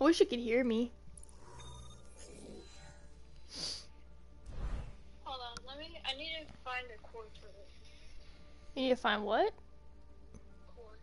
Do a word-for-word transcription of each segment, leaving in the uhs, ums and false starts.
wish you could hear me. Hold on, let me. I need to find a cord for this. You need to find what? Cord.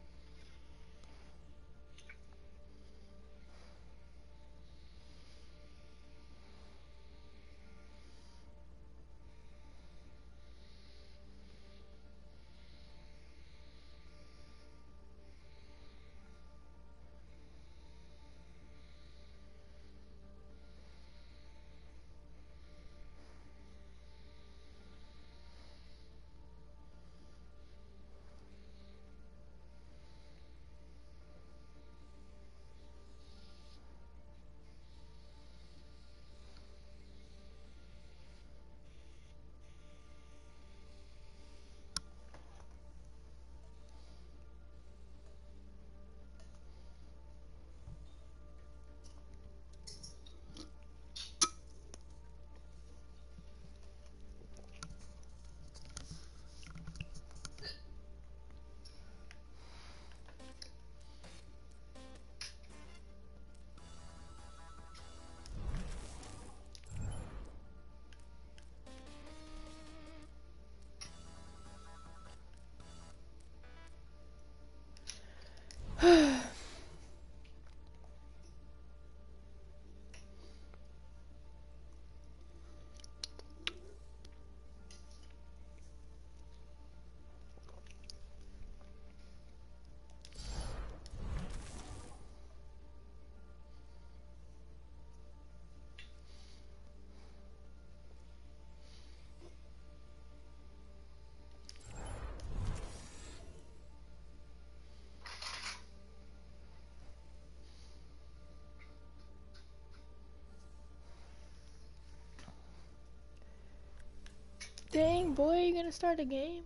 Dang, boy, you gonna start a game?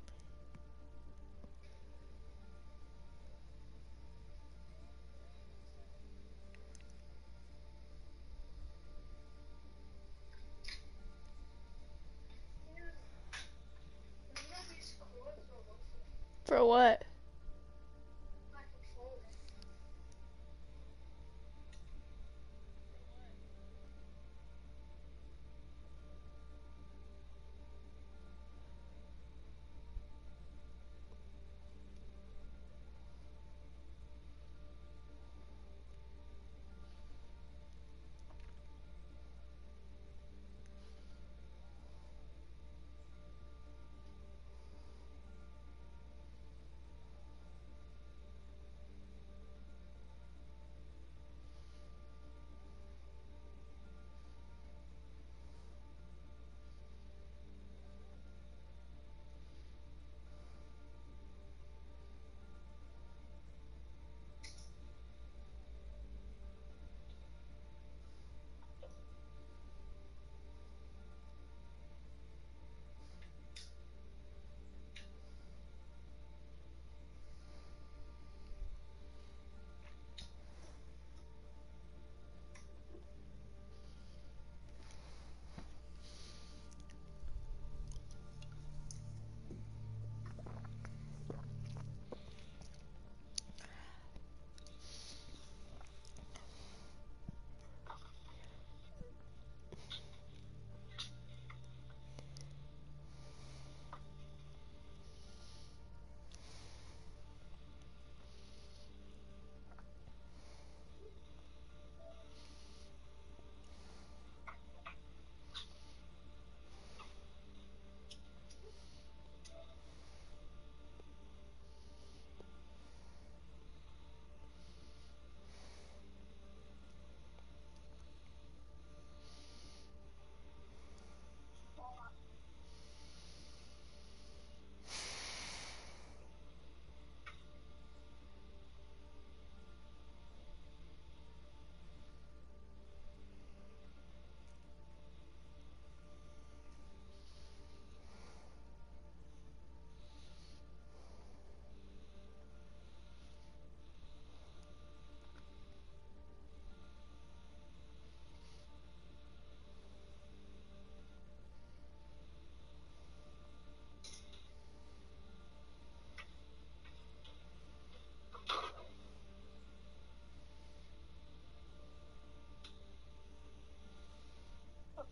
For what?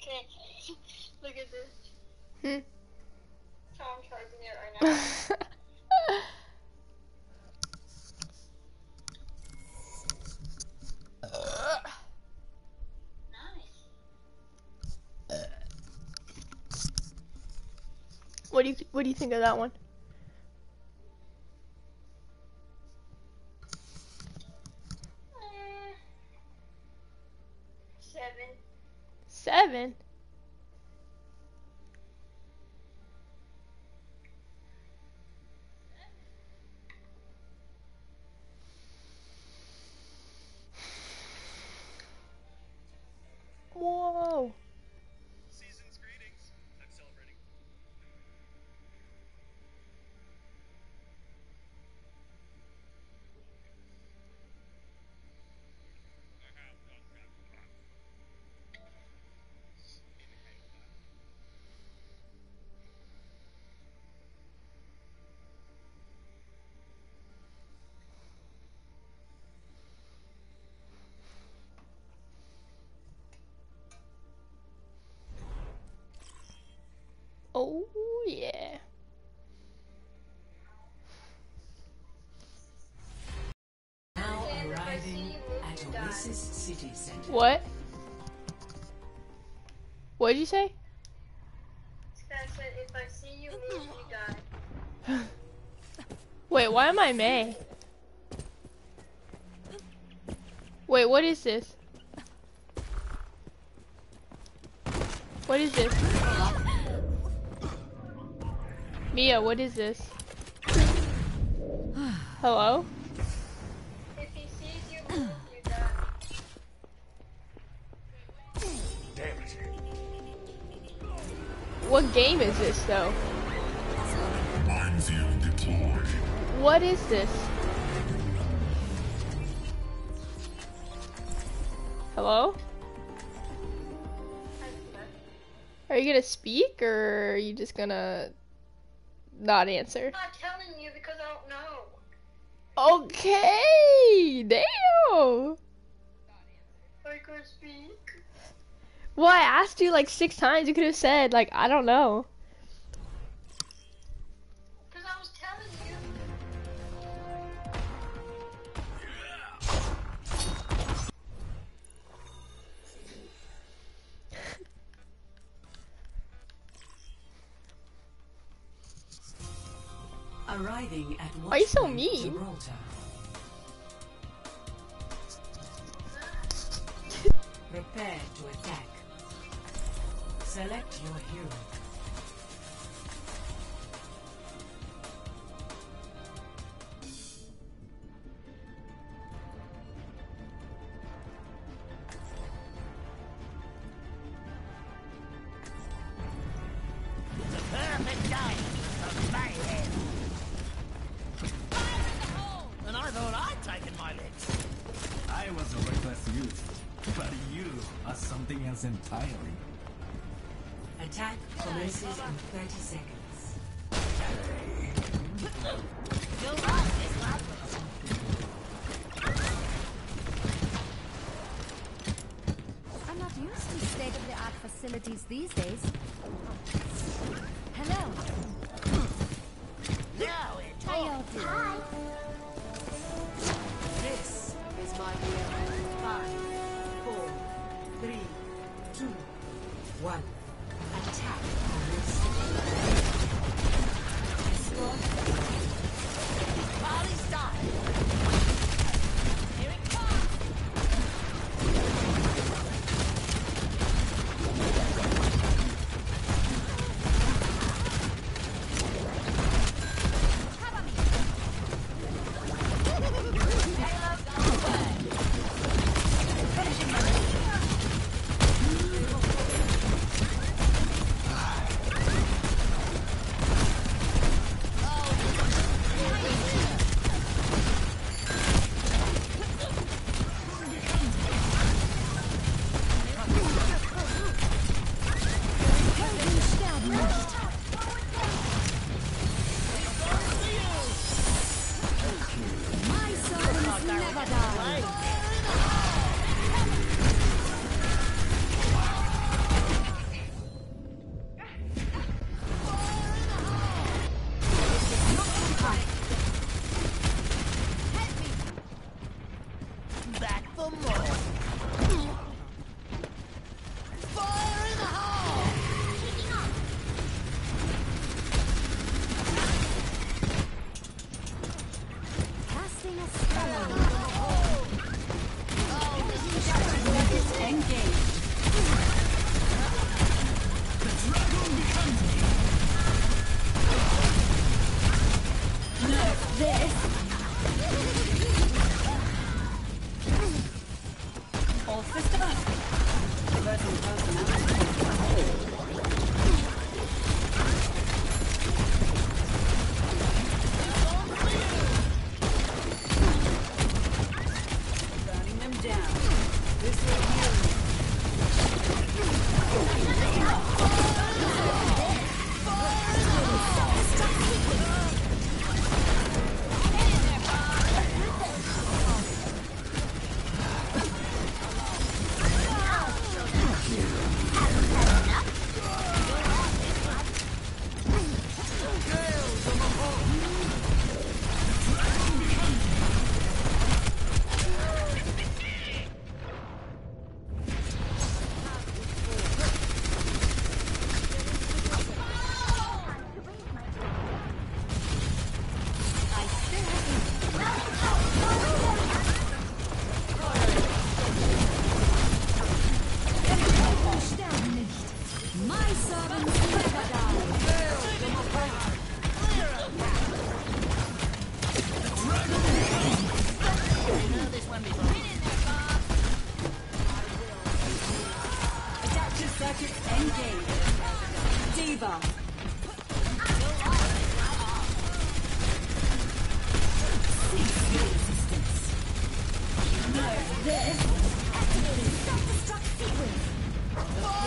Okay. Look at this. Hmm. So I'm charging it right now. Nice. What do you What do you think of that one? Uh, seven. Seven. Whoa. Season's greetings. I'm celebrating. Oh yeah. Now arriving at Oasis City Center. What? What did you say? This guy said, if I see you, means you die. Wait, why am I May? Wait, what is this? What is this? Mia, what is this? Hello? If he sees you, means you die. Damn it. What game is this though? Minefield deployed. What is this? Hello? Are you gonna speak or are you just gonna not answer? I'm not telling you because I don't know. Okay, damn. I could speak. Well, I asked you like six times. You could have said like I don't know. Because I was telling you. Arriving at Why are you so Watchpoint mean? Gibraltar. Prepare to attack. Select your hero. Perfect day for mayhem. Fire in the hole! And I thought I'd taken my licks. I was a reckless youth, but you are something else entirely. Attack commences in thirty seconds. You'll like this, lad. I'm not used to state-of-the-art facilities these days. Hello. Now it How y'all doing? This is my hero. Five, four, three, two, one. Attack commences. Escort. Party start. Here it comes. Cover me. Burning them down. This will heal you. My servants never die. Adaptive circuits engaged. Diva. Cease your resistance. Nerve this. Activating self-destruct sequence.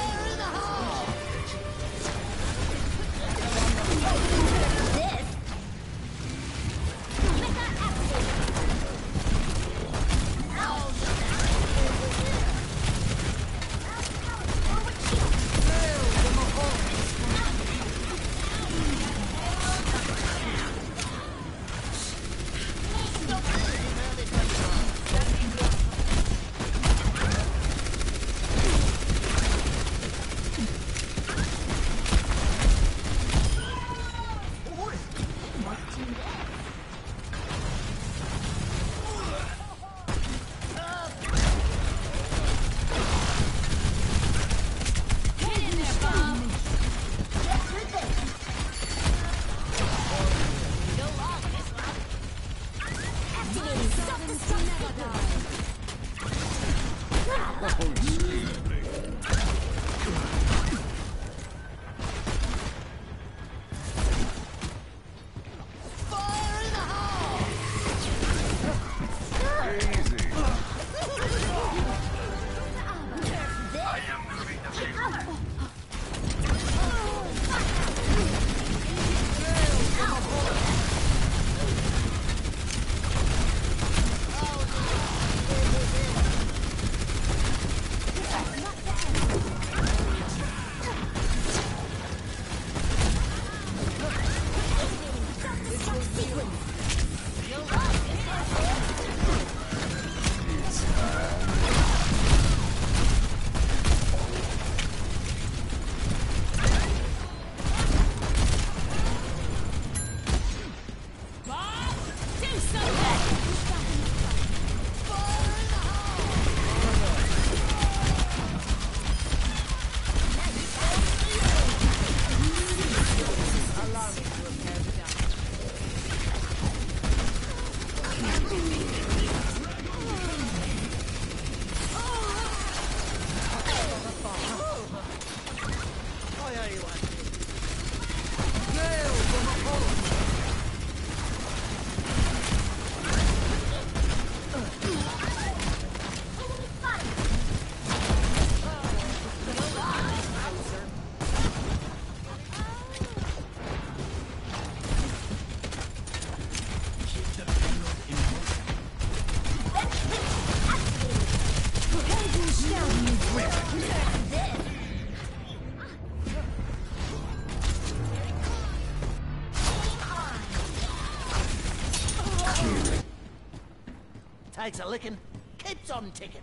Takes a licking, keeps on ticking.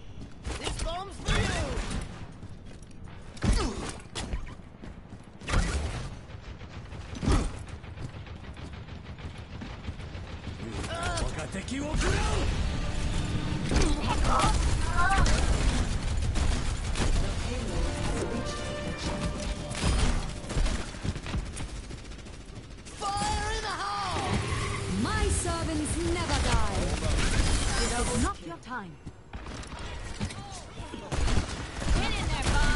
This bomb's for you! Fire in the hole! My servants never die. This is not your time. Get in there, Bob!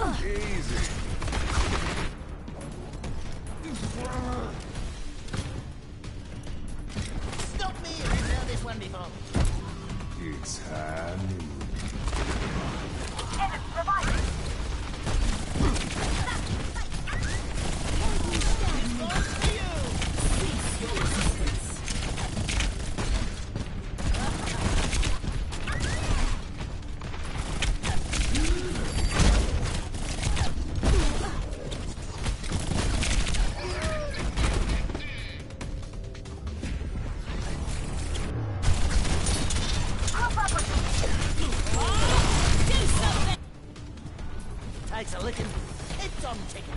Easy. Stop me! I've heard this one before. It's Hanu. Takes a licking, keeps on ticking.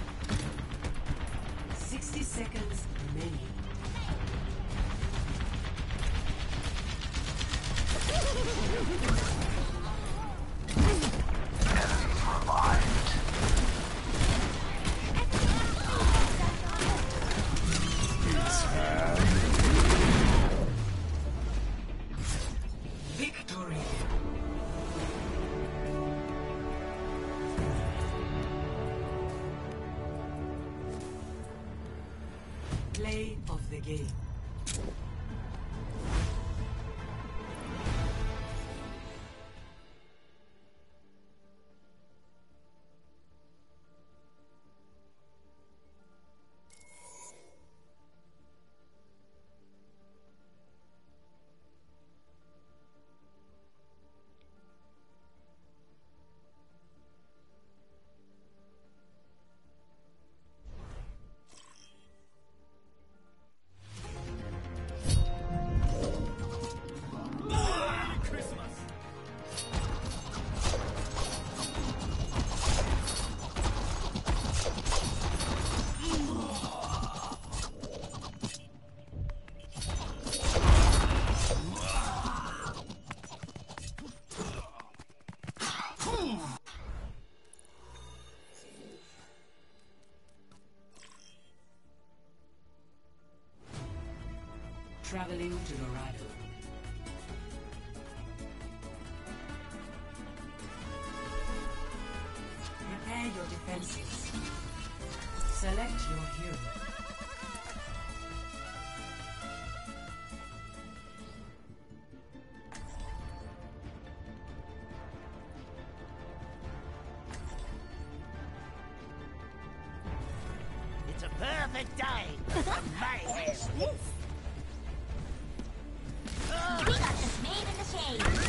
Sixty seconds remaining. Victory. Play of the game. Traveling to Dorado. Prepare your defenses. Select your hero. It's a perfect day for mayhem. We got this made in the shade.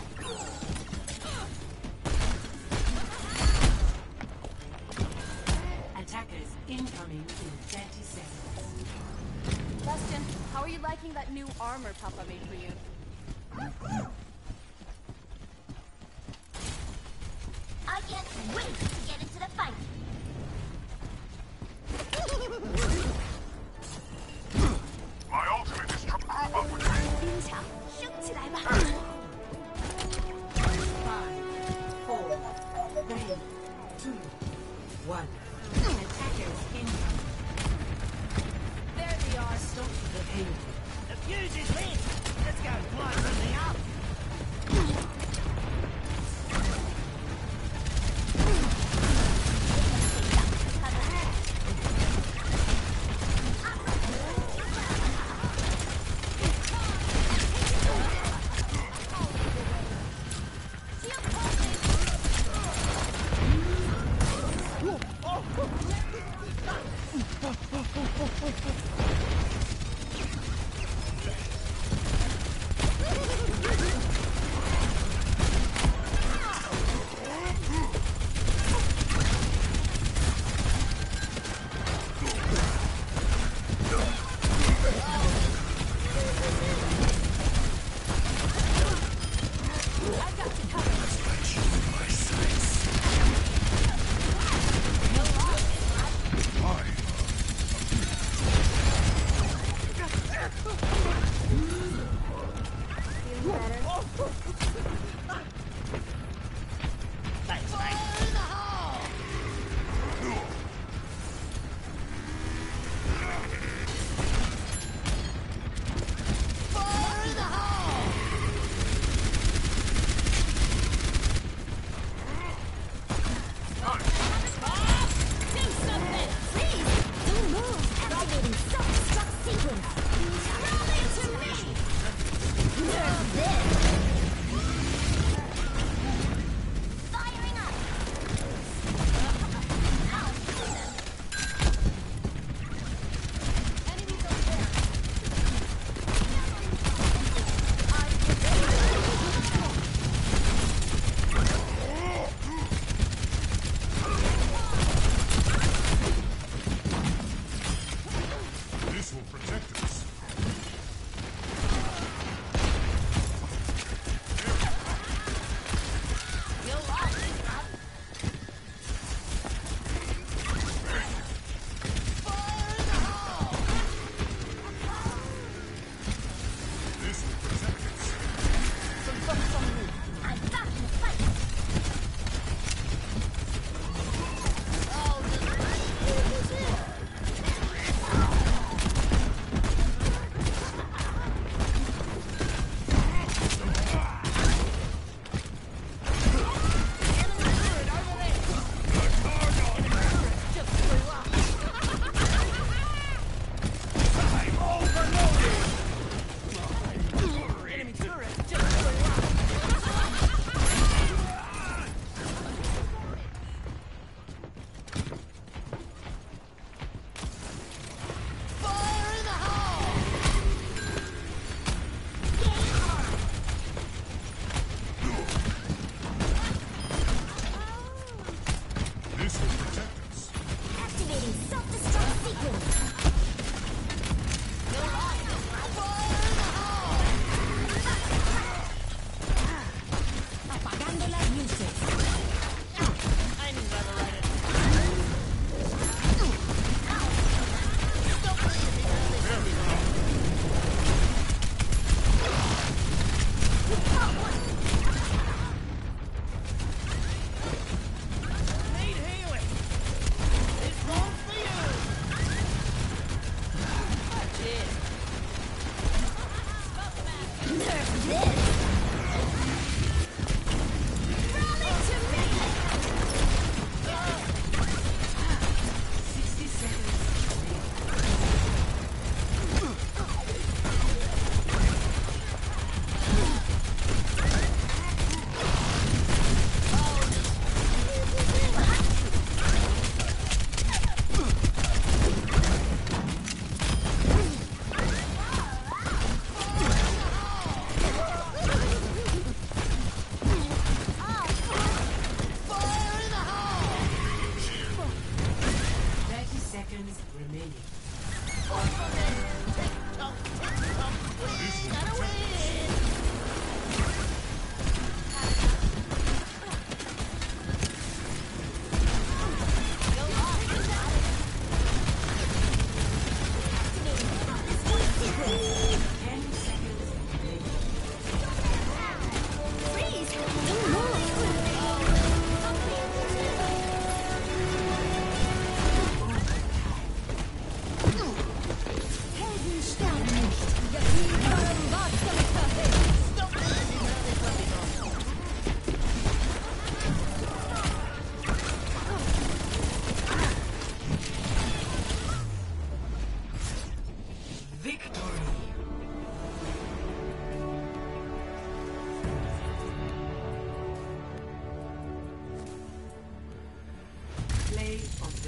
Attackers incoming in thirty seconds. Bastion, how are you liking that new armor Papa made for you? I can't wait to get into the fight. My ultimate is to group up with me. 冰场，升起来吧！ Five, four, three, two, one. Attackers incoming. There they are. Stop the pain. The fuse is lit. Let's go blow something up. Shield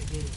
forbidden.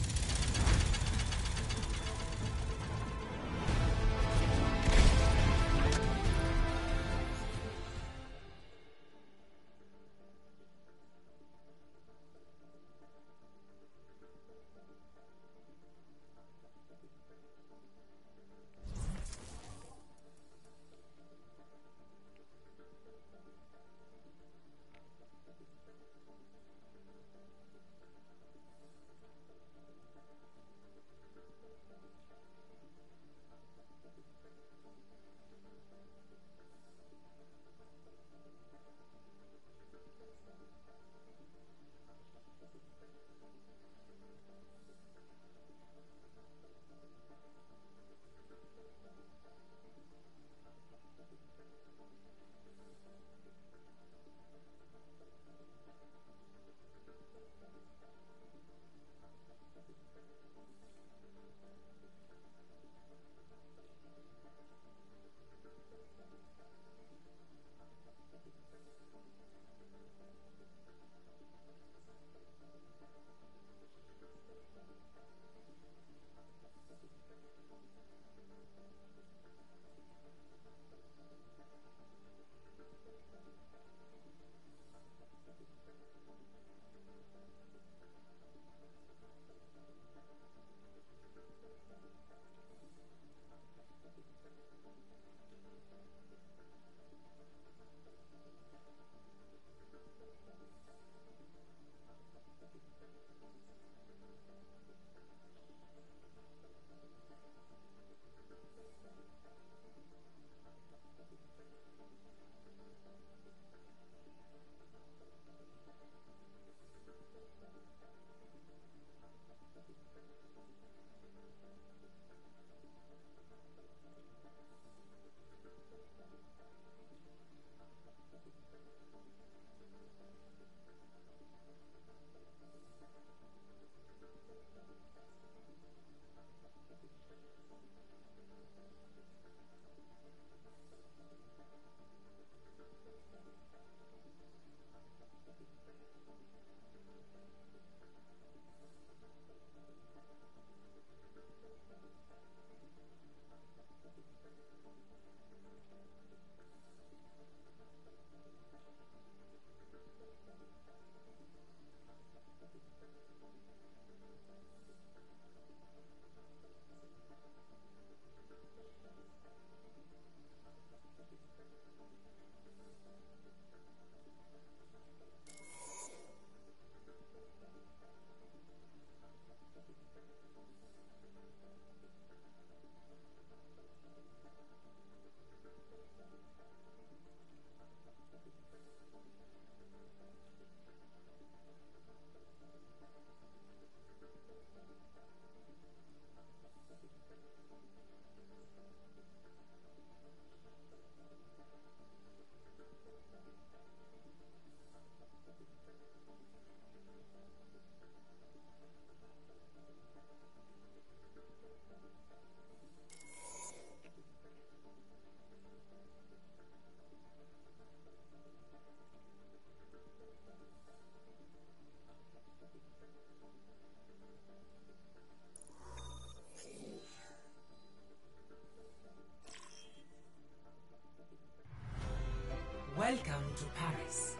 Welcome to Paris.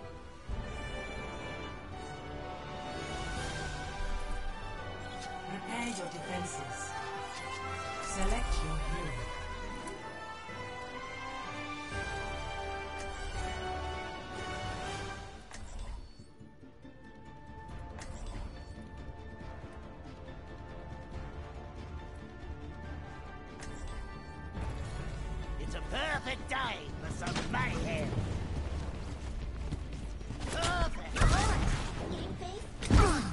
Prepare your defenses. Select your hero. It's a perfect day for some mayhem. Perfect. Game face on.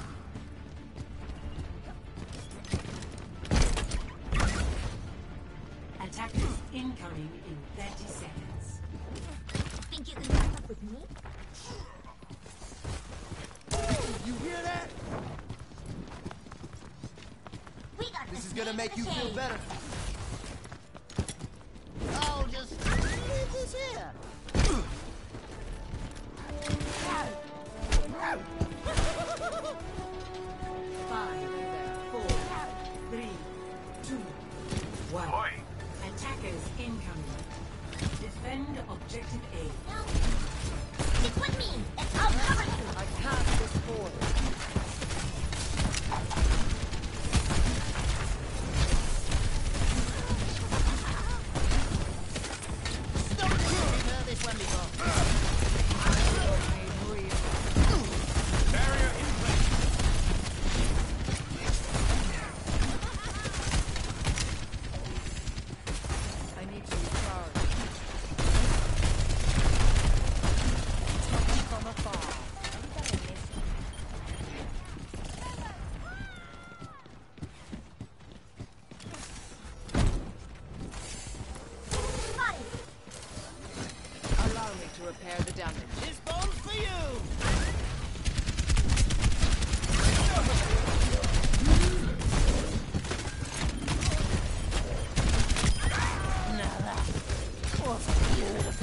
Attackers incoming in thirty seconds. Think you can keep up with me? You hear that? We got This the is gonna speed make of you the feel shade. better. I'll just leave this here. Five, repair the damage. This bomb's for you! Now that was beautiful.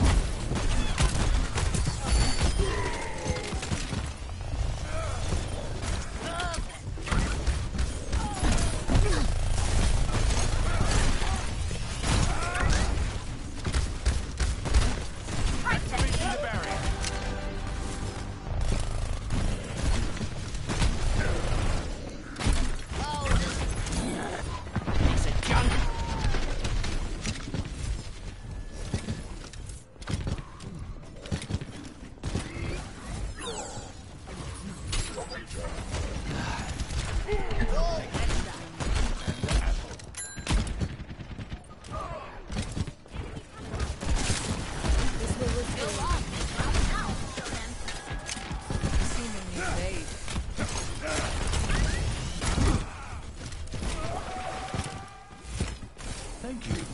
Thank you.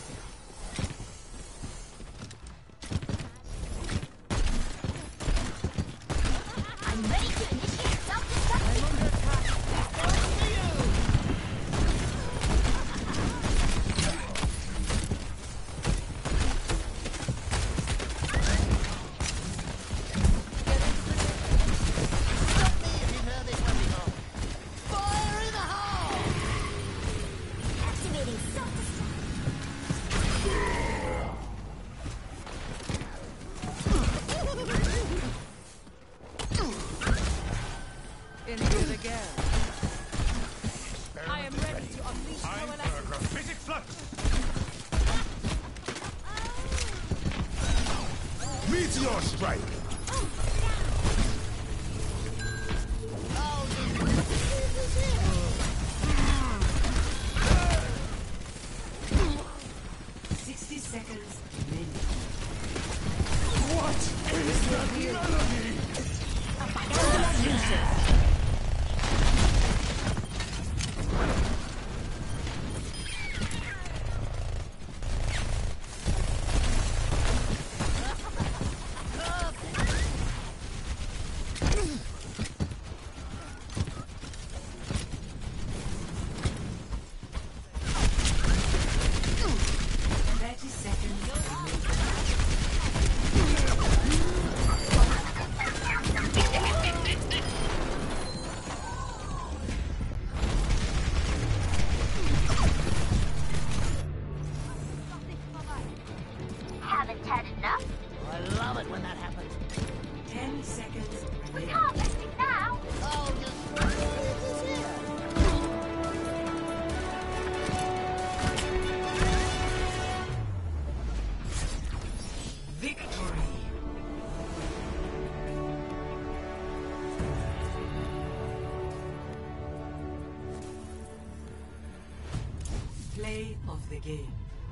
I'm ready to initiate self-destruct. Activating self-destruct. Into it again. I am ready to unleash Time power for a graphitic flux. Meteor strike. Sixty seconds remaining. What is that melody? Thirty seconds remaining. Haven't had enough? I love it when that happens. Ten seconds We remaining. can't let it now. Oh, just throw it here. Victory. Play of the game.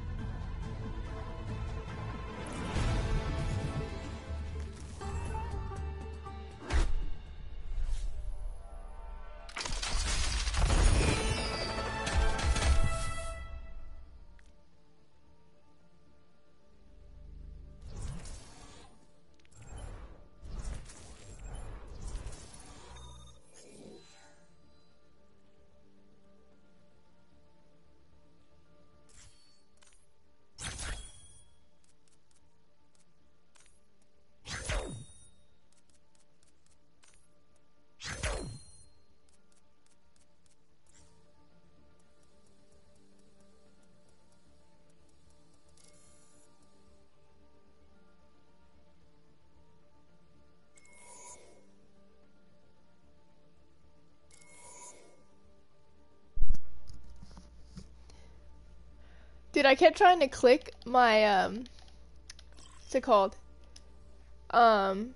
Dude, I kept trying to click my, um, what's it called? Um,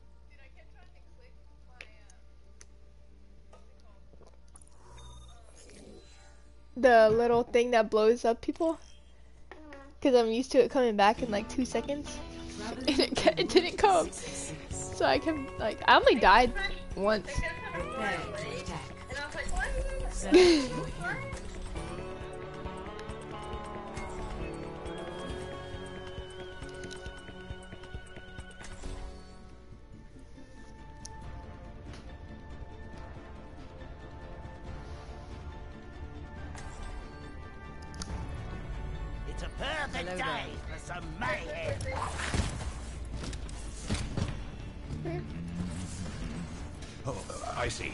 the little thing that blows up people. Because I'm used to it coming back in like two seconds. And it, ca- it didn't come. So I kept, like, I only died once. Prepare to attack. And I was like, what? Select your hero. Perfect day for some mayhem. Oh, I see.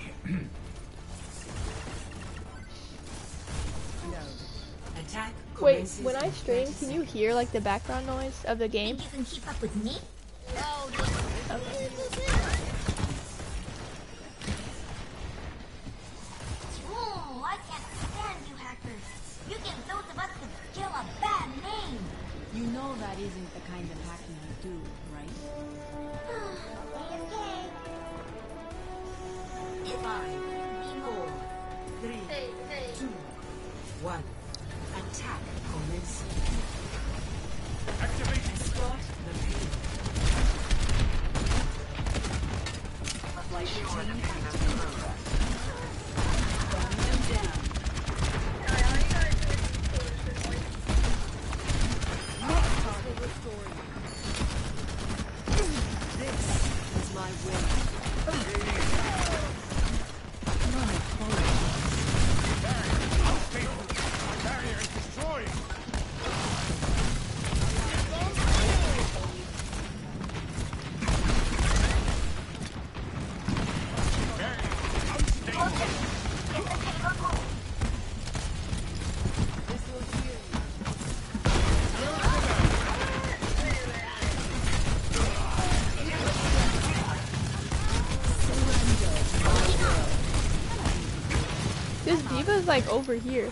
Attack. Wait, commences when I in stream, thirty can you hear like the background noise of the game? You can keep up with me? Oh, I can't stand you hackers. You give those of us with skill a bad name. You know that isn't the kind of hacking you do, right? Five, four, three, Hey, hey. two, one. Attack commencing. Activate. Escort the field. This is my will. Barrier is destroyed. This diva's like over here.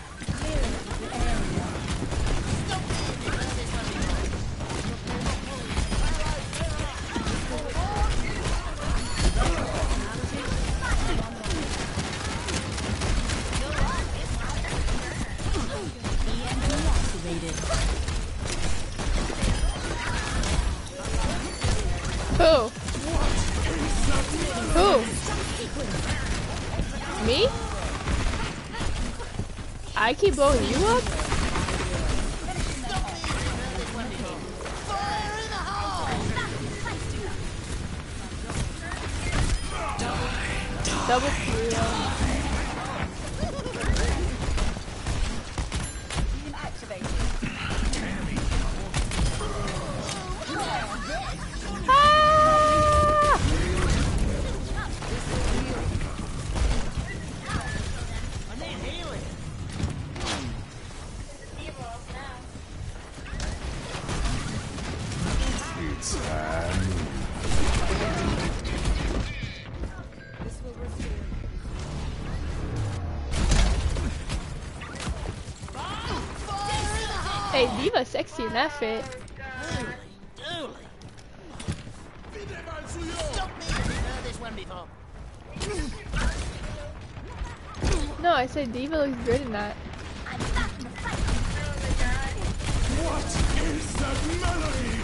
Who? Who? Me? I keep blowing you up? Double kill. Ah! I need healing. Hey, Diva sexy in that fit. Dooley. Stop me! I've heard this one before. No, I said Diva looks good in that. What is that melody?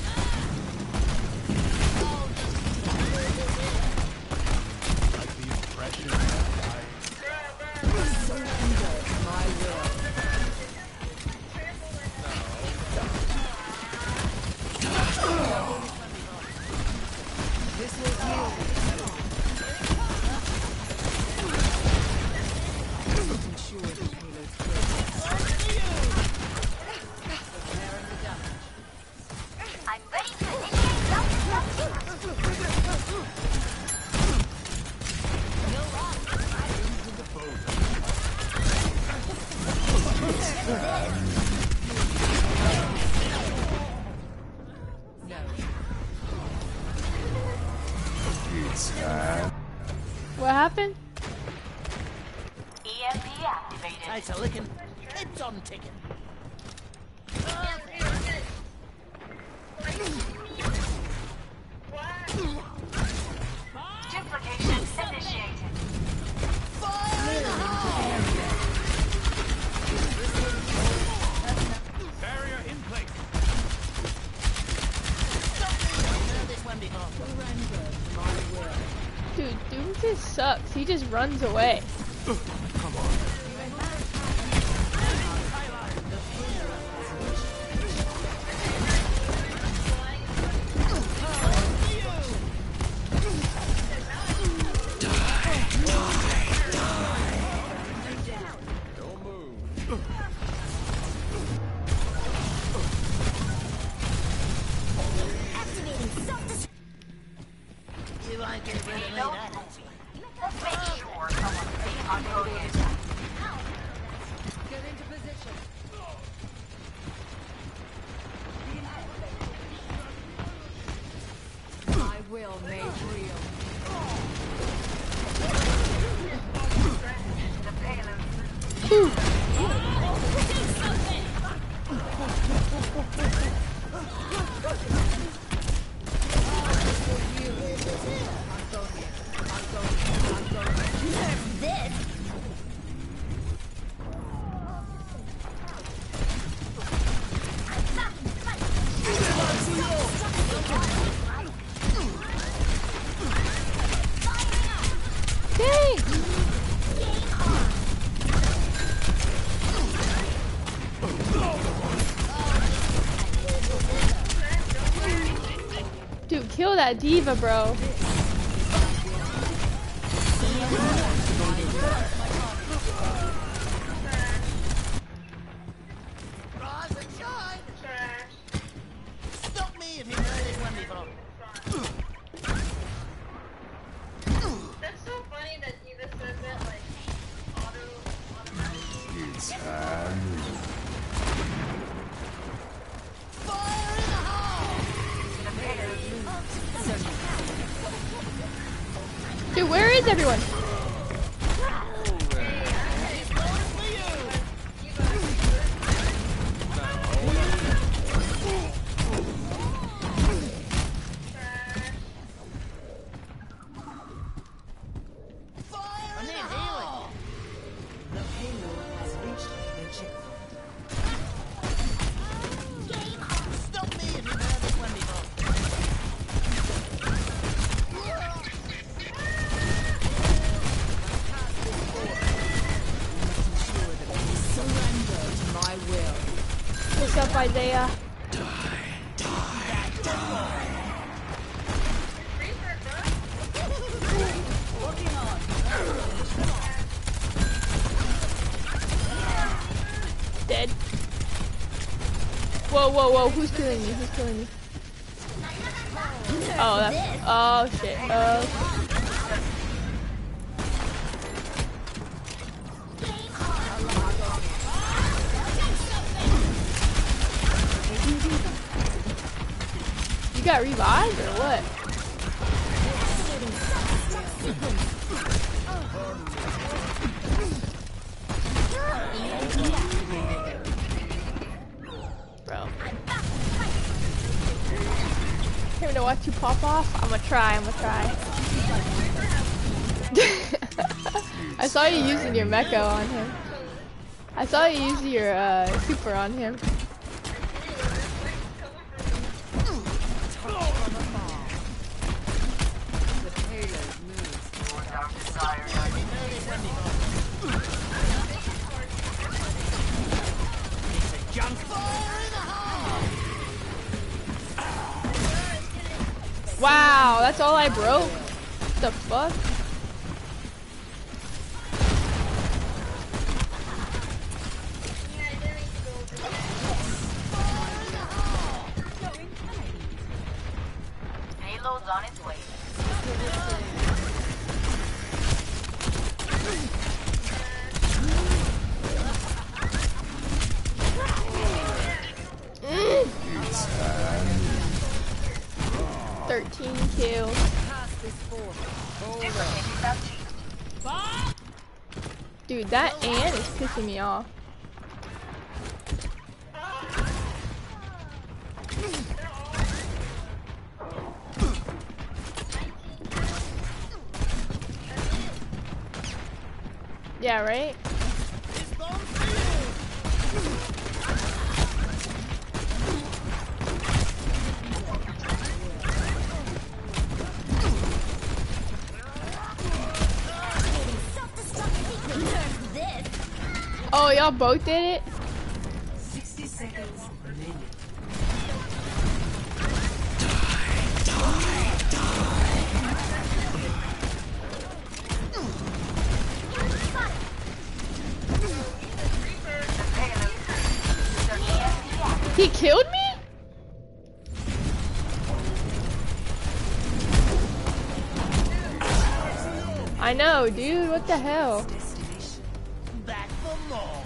Like the impression that I'm ready to initiate self-destruction. What happened? E M P activated. Nice a licking. Keeps on ticking. Duplication initiated. barrier in place. I've heard this one before. Dude, Doom just sucks. He just runs away. Come on. Don't move. that diva, bro. Rise and shine. Trash. Stop me if you know this one before. That's so funny that Eva says that like auto automatically. It's time. Fire in the hole! Dude, where is everyone? It's going for you! Fire in the hole! The payload has reached the checkpoint. Stop me if you've heard this one before. Surrender to my will. What's up, Isaiah? Dead. Whoa, whoa, whoa! Who's killing me? Who's killing me? Oh, that's. Oh shit. Uh. You got revived or what? Bro. Here to watch you pop off? I'ma try, I'ma try. I saw you using your mecha on him. I saw you using your uh, super on him. Wow, that's all I broke? What the fuck? Payload's on its way. thirteen kills. Dude, that ant is pissing me off. Yeah, right? Oh, y'all both did it? sixty seconds remaining. He killed me? I know, dude. What the hell? Back for more.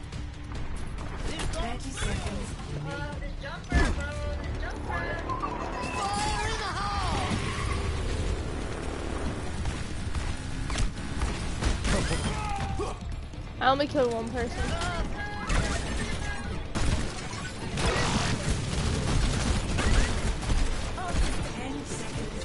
thirty seconds remaining. Fire in the hole! I only killed one person. ten seconds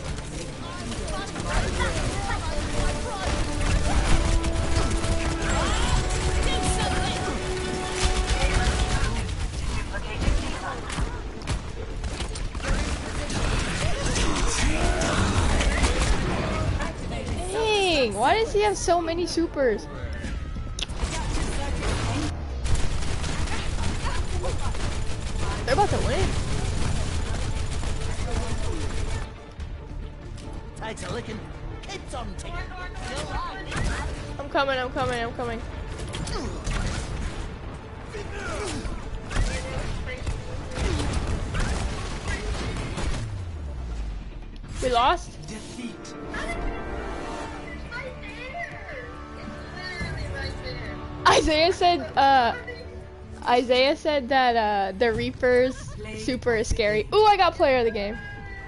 Dang, why does he have so many supers? They're about to win. It's a licking. Keeps on ticking. I'm coming, I'm coming, I'm coming. We lost? Defeat. Isaiah said, uh, Isaiah said that, uh, the Reaper's super is scary. Ooh, I got player of the game.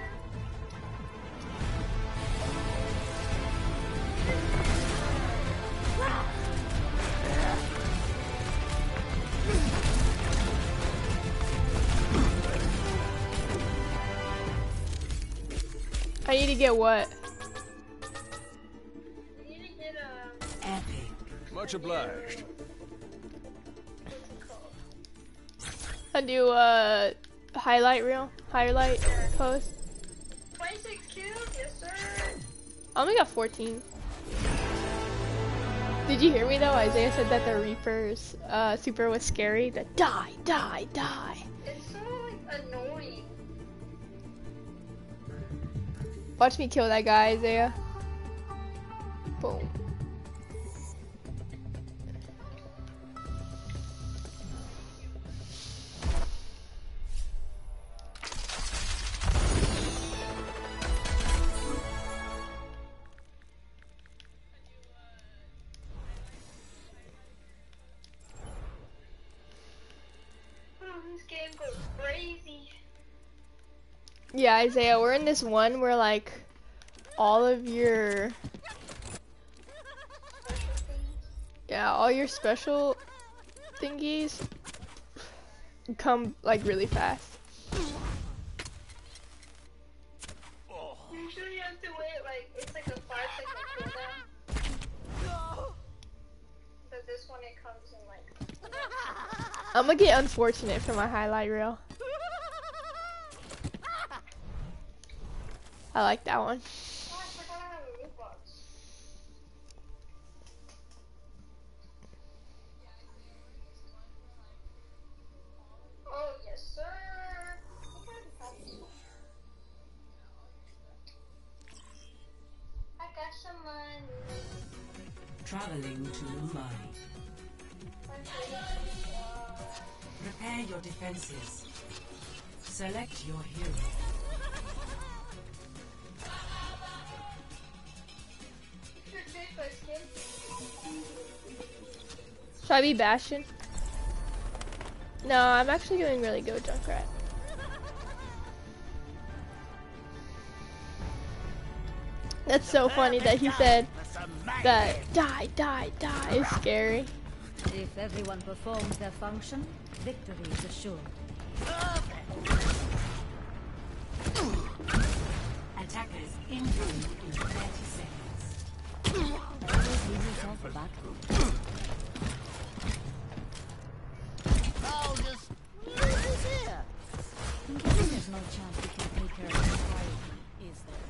I need to get what? You need to get a. Epic. Much obliged. I do uh highlight reel, highlight post. twenty-six kills, yes sir. I only got fourteen. Did you hear me though? Isaiah said that the Reaper's uh, super was scary. The die, die, die. It's so like annoying. Watch me kill that guy, Isaiah. Boom. Oh, this game goes crazy. Yeah, Isaiah, we're in this one where like all of your yeah, all your special thingies come like really fast. Usually you have to wait like it's like a five second cooldown. But this one it comes in like. I'm gonna get unfortunate for my highlight reel. I like that one. Oh, I forgot I have a loot box. Oh yes sir. I think I already have this one. I got some money. Traveling to Mumbai. Prepare your defenses. Select your hero. Should I be Bastion? No, I'm actually doing really good with Junkrat. That's so funny that he said that die, die, die is scary. If everyone performs their function, victory is assured. Attackers incoming in thirty seconds. Always leave yourself a battle. I'll just leave this here. There's no chance we can take care of the fire, is there?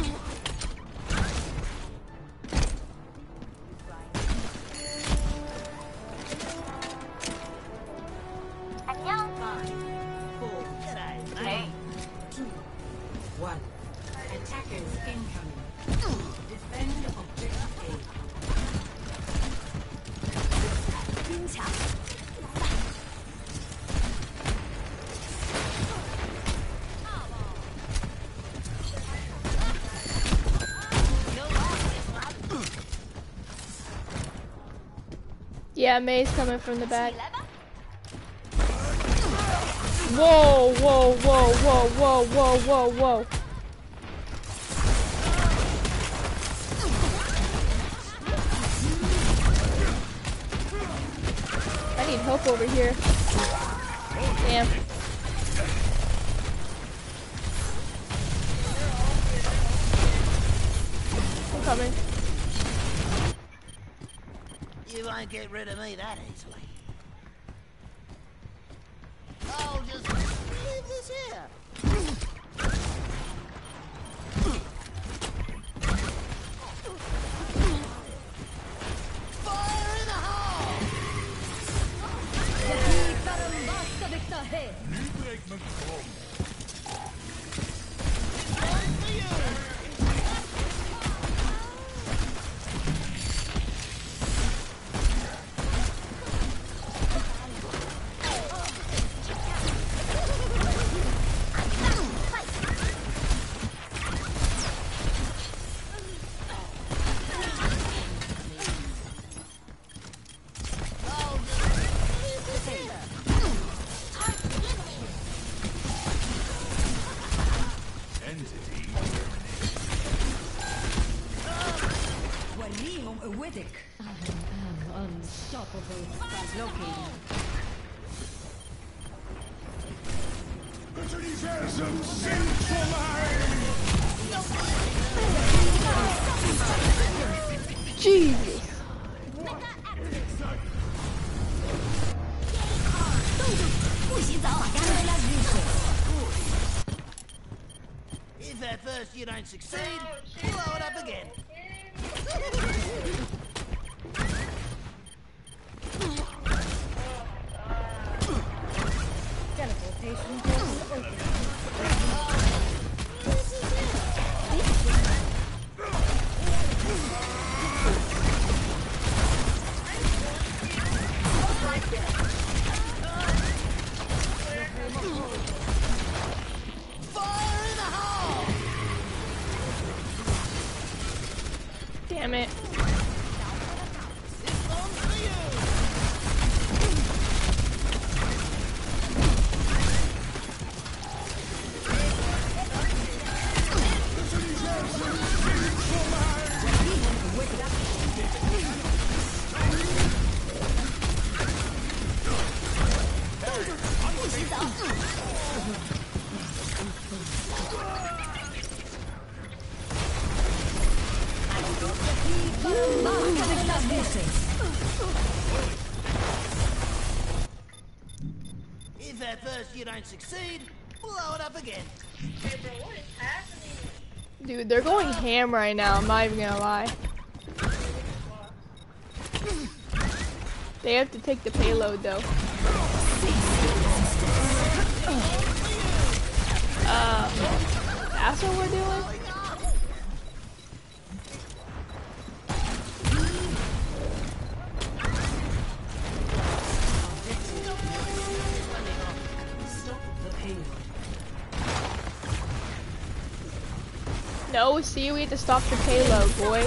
Five, four, three, two, one. Attackers incoming. Defend objective A. Yeah, May's coming from the back. Whoa, whoa, whoa, whoa, whoa, whoa, whoa, whoa. I need help over here. Damn. I'm coming. You won't get rid of me that easily. I'll just leave this here. Fire in the hole! I am unstoppable. Translocating. Jesus. If at first you don't succeed, blow it up again. Teleportation portal open. Damn it. If at first you don't succeed, blow it up again. Hey bro, what is happening? Dude, they're going ham right now, I'm not even gonna lie. They have to take the payload though. Uh, that's what we're doing? No, see, we have to stop the payload, boy.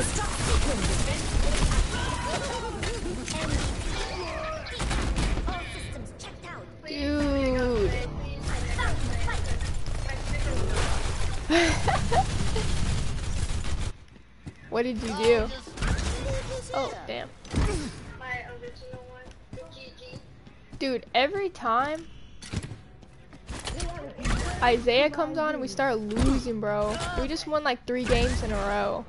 Dude. What did you do? Oh, damn. My original one. G G. Dude, every time Isaiah comes on and we start losing, bro. We just won like three games in a row.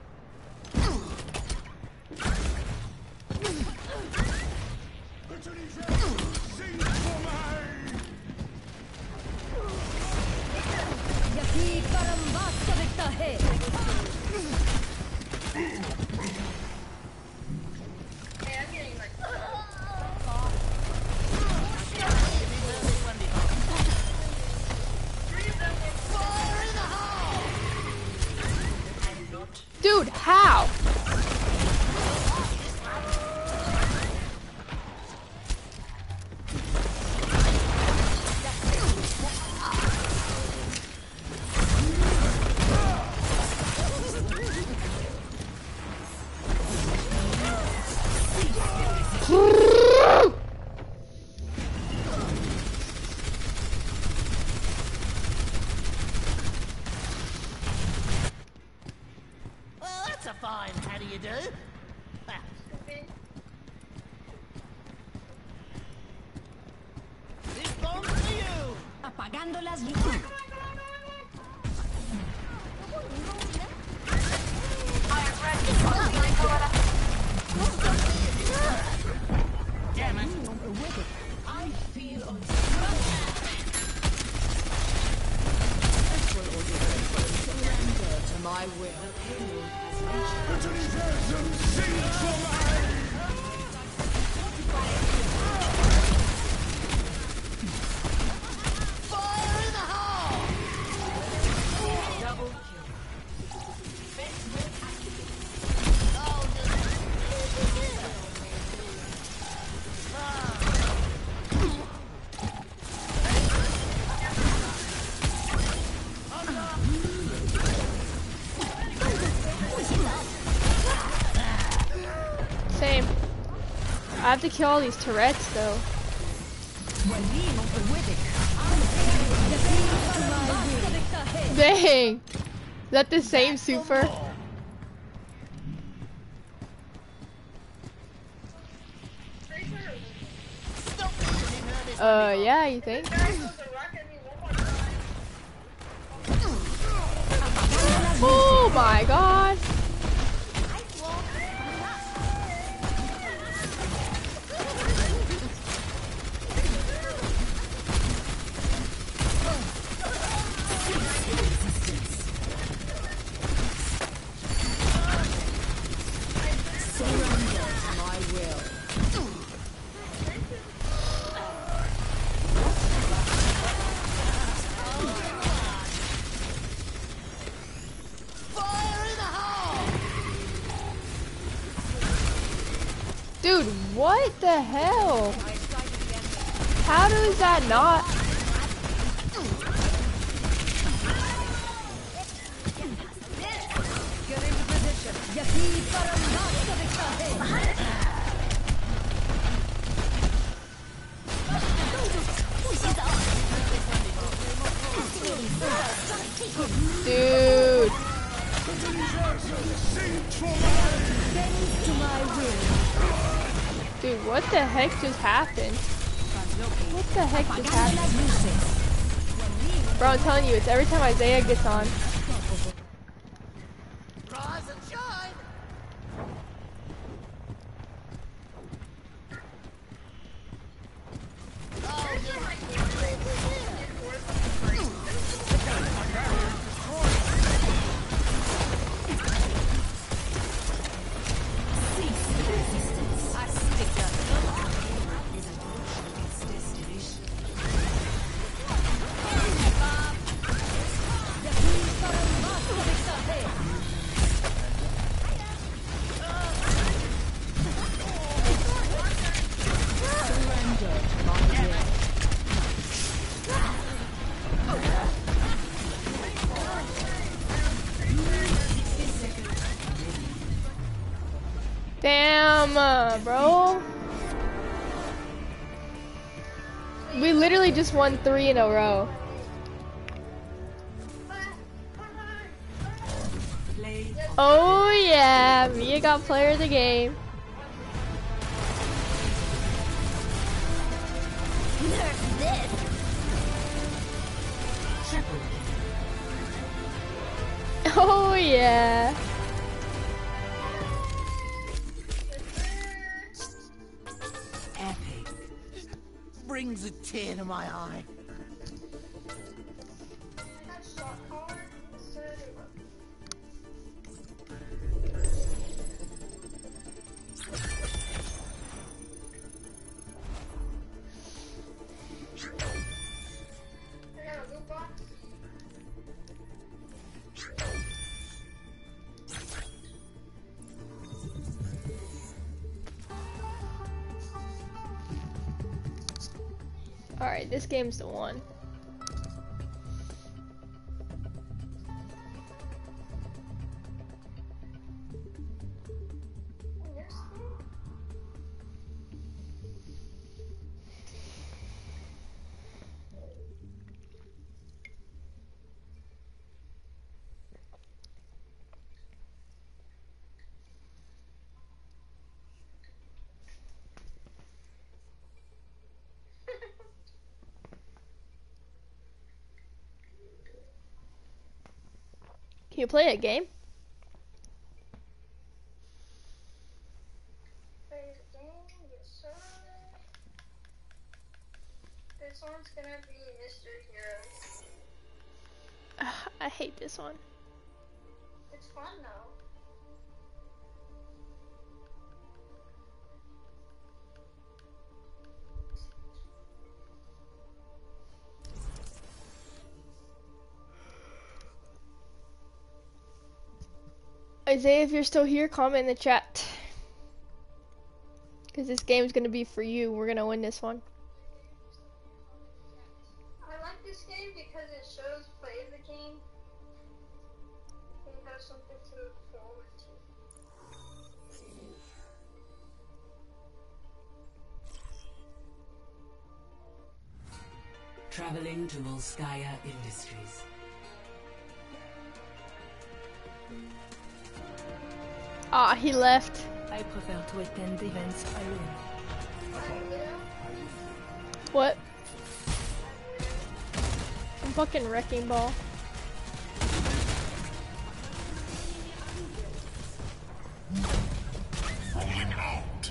Hey, I'm getting like. Dude, how? Well, that's a fine how do you do? Ah, this bomb's for you! Apagando las luces. Damn it! I feel to my will. Fire in the hole! Double kill. Oh, Same. I have to kill all these turrets though. Dang! Is that the same super? Uh, yeah, you think? Oh my god! Dude, what the hell? How does that not? Dude. Dude, what the heck just happened? What the heck just happened? Bro, I'm telling you, it's every time Isaiah gets on. Rise and shine. Damn, uh, bro. We literally just won three in a row. Oh yeah, Mia got player of the game. Oh yeah. Epic. Brings a tear to my eye. Alright, this game's the one. Can you play a game? Play the game, yes sir. This one's gonna be Mister Heroes. Ugh, I hate this one. It's fun though. Isaiah, if you're still here, comment in the chat. Because this game's going to be for you. We're going to win this one. I like this game because it shows play the game. And you have something to look forward to. Traveling to Volskaya Industries. Ah, he left. I prefer to attend events alone. What? I'm fucking wrecking ball. Rolling out.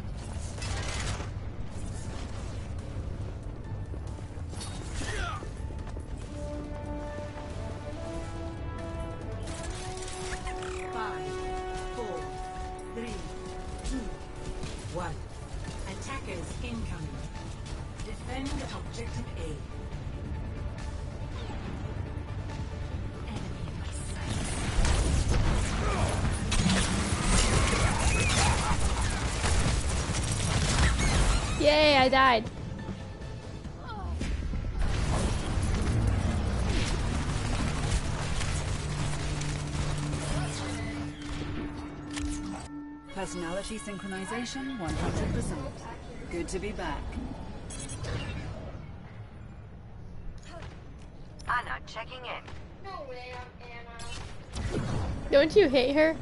Five, four, three, two, one. Attackers incoming. Defend objective A. Enemy in my sight. Yay, I died. Personality synchronization one hundred percent. Good to be back. Anna checking in. No way, I'm Anna. Don't you hate her?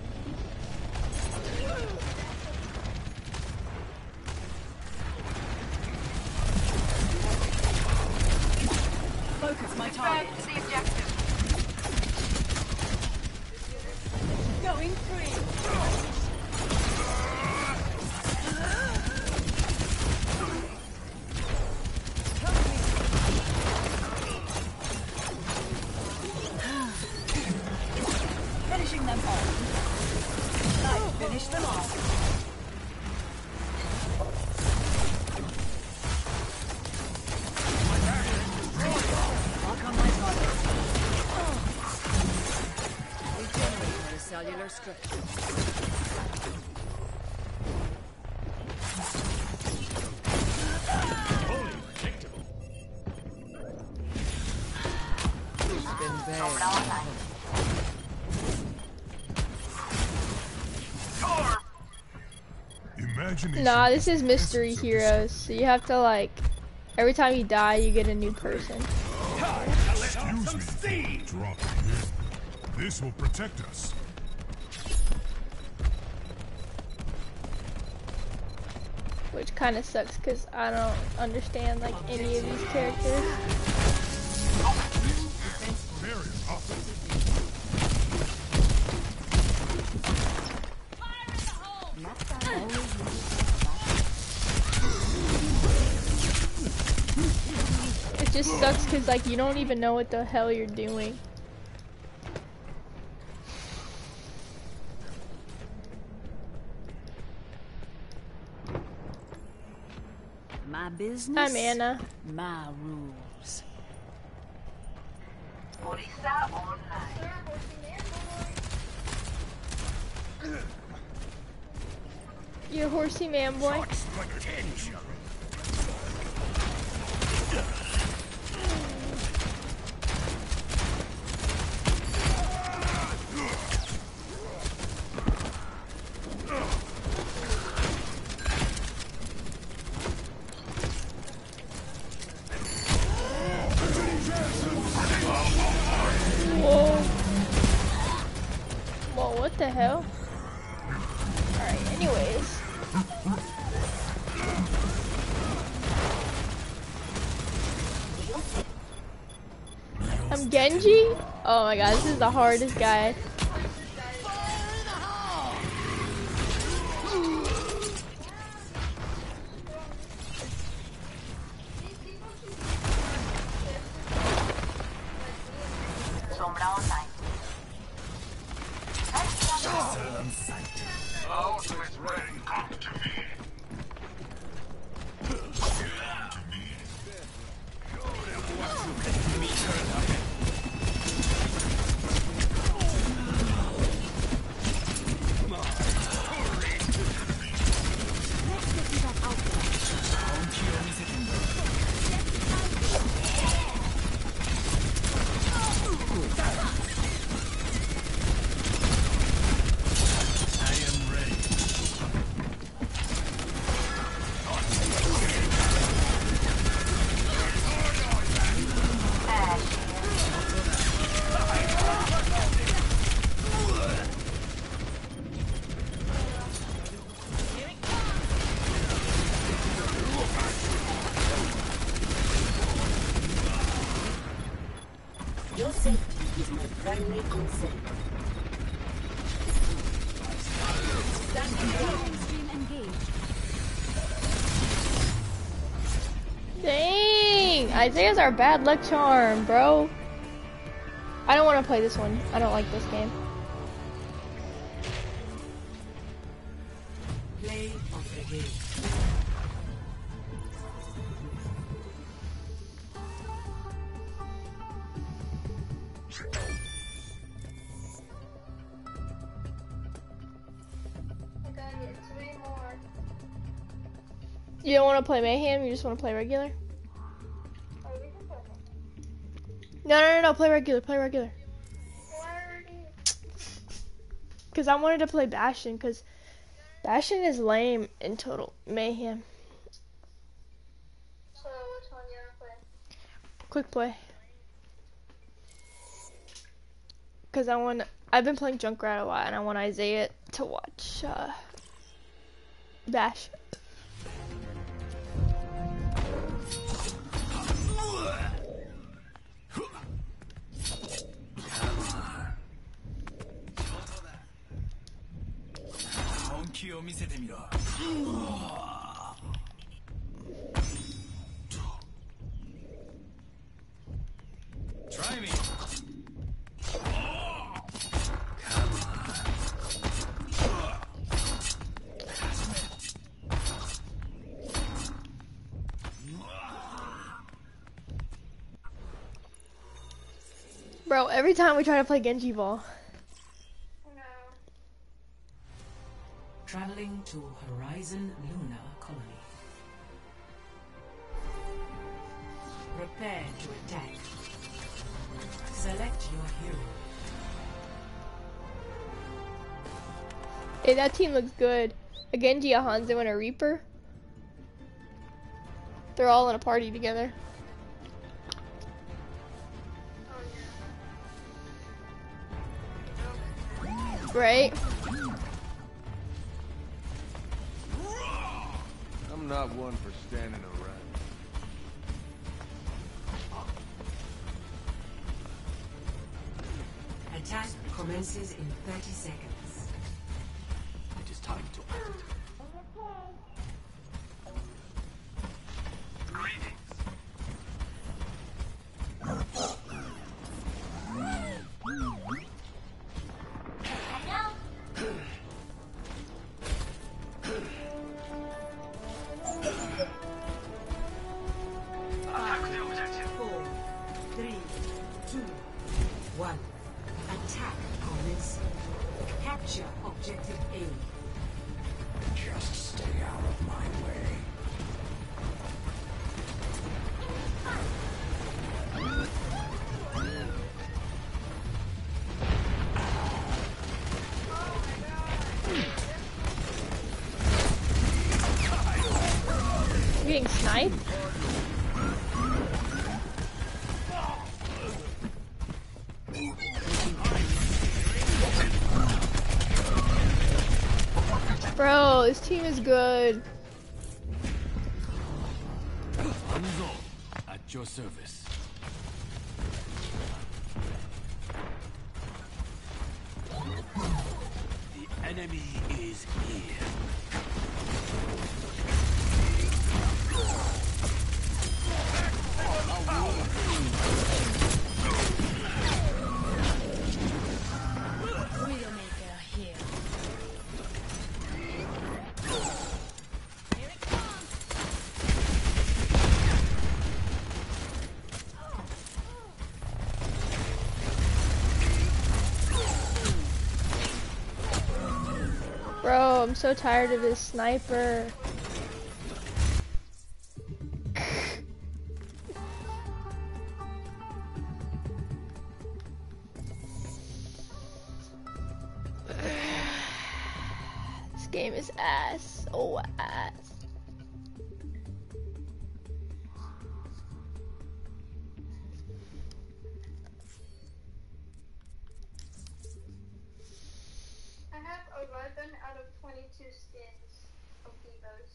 Focus my target. To the objective. Going free. Finishing them off. I finished them off. Mark on my target. Regenerating the cellular structure. Imagination. Nah, this is Mystery Heroes, so you have to like, every time you die, you get a new person. Excuse me. Drop it. This will protect us. Which kind of sucks because I don't understand like any of these characters. Barrier up. It just sucks because like you don't even know what the hell you're doing. My business. I'm Anna. My rules. Orisa online. You're a horsey man, boy. Whoa. Whoa, what the hell? Alright, anyways. I'm Genji? Oh my god, this is the hardest guy. Sombra online. Ultimate's ready. Come to me. Friendly consent. Stream engaged. Dang! Isaiah's our bad luck charm, bro. I don't want to play this one. I don't like this game. Play of the game. I gotta get three more. You don't want to play Mayhem? You just want to play regular? Oh, we can play it. No, no, no, no. Play regular. Play regular. Already. Because I wanted to play Bastion, because Bastion is lame in total Mayhem. So which one you wanna play? Quick play. Because I want, I've been playing Junkrat a lot, and I want Isaiah to watch uh, Bash. Try me. Bro, every time we try to play Genji Ball. No. Traveling to Horizon Luna Colony. Prepare to attack. Select your hero. Hey, that team looks good. A Genji, a Hanzo, and a Reaper. They're all in a party together. Right? I'm not one for standing around. Attack commences in thirty seconds. It is time to act. Four, three, two, one. Attack commencing. Capture objective A. Just stay out of my way. You getting sniped? Bro, this team is good. Hanzo, at your service. The enemy is here. Widowmaker here. Here it comes. Bro, I'm so tired of this sniper. This game is ass. Oh, ass. I have eleven out of twenty-two skins of Devos.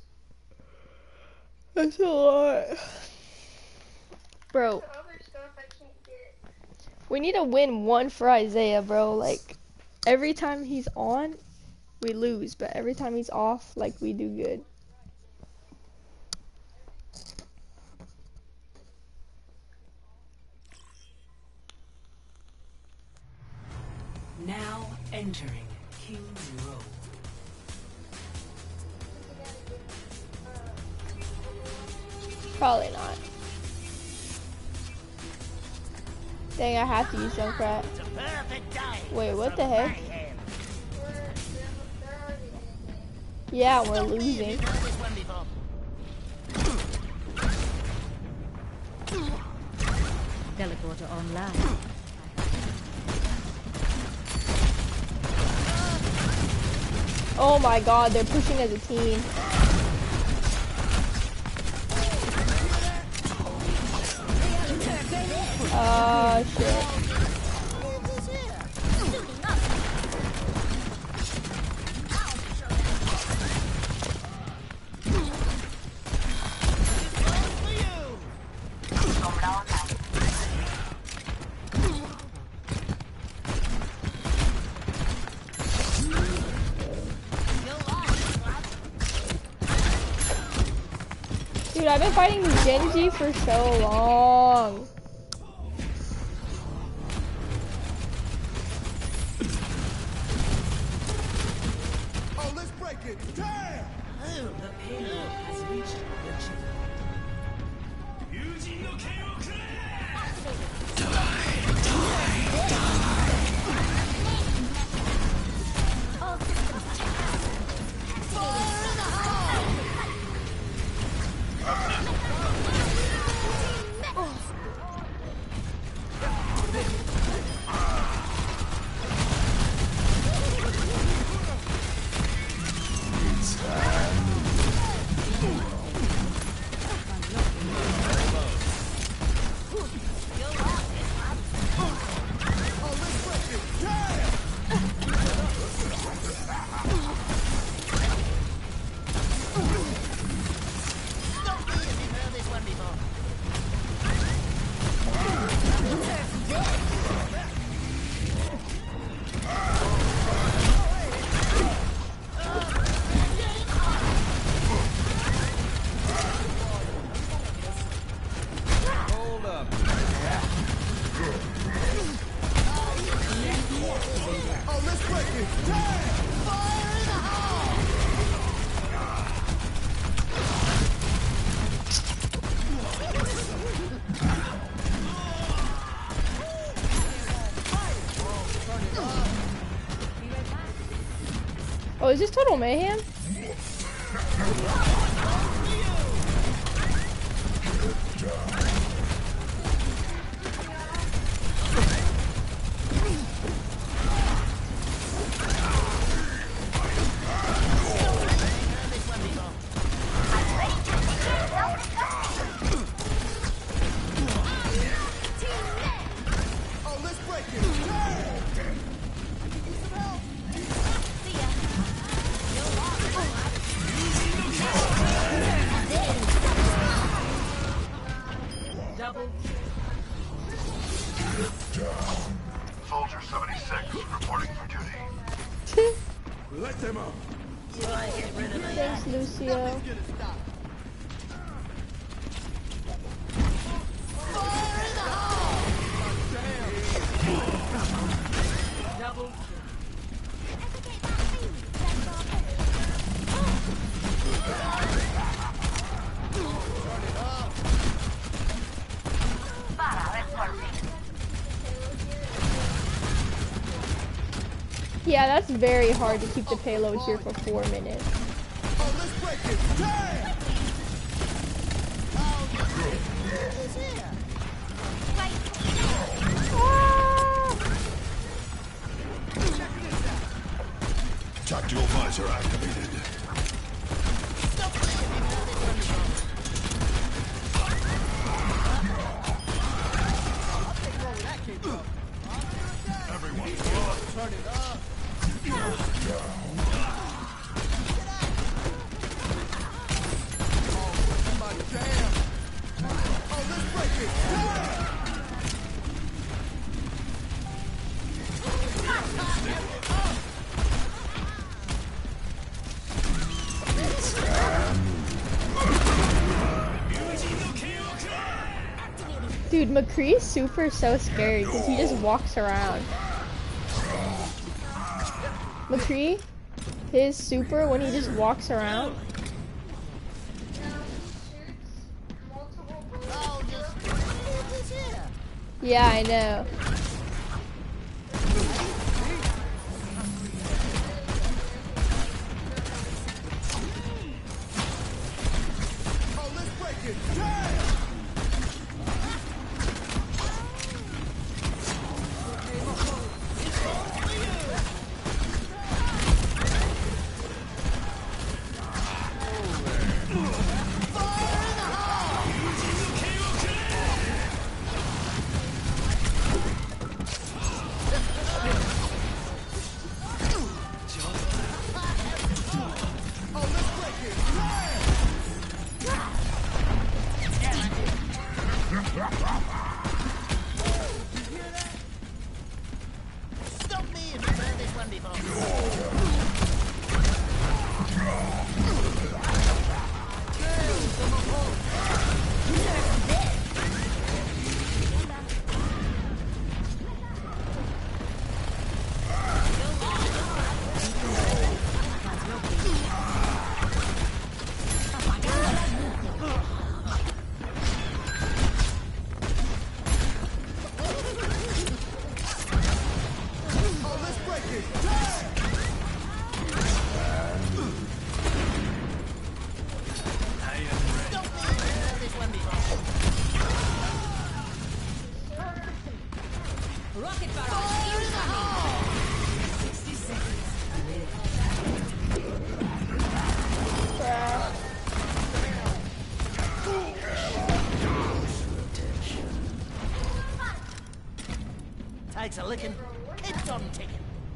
That's a lot. Bro, The other stuff I can't get. We need to win one for Isaiah, bro. Like, every time he's on, we lose. But every time he's off, like, we do good. Now entering King's Row. Probably not. Dang, I have to use Junkrat. Wait, what the heck? Yeah, we're losing. Teleporter online. Oh my god, they're pushing as a team. Oh shit. Dude, I've been fighting Genji for so long. Oh, let's break it. Damn! The payload has reached the chip. Oh, is this Total Mayhem? Soldier seventy-six reporting for duty. Let them up. Thanks, Lucio. Double Yeah, that's very hard to keep the payload here for four minutes. Oh, let's break it. Damn! Tactical visor activated. Everyone, turn it up. Dude, McCree's super is so scary because he just walks around. McCree, his super when he just walks around. Yeah, I know. Takes a licking, keeps on ticking.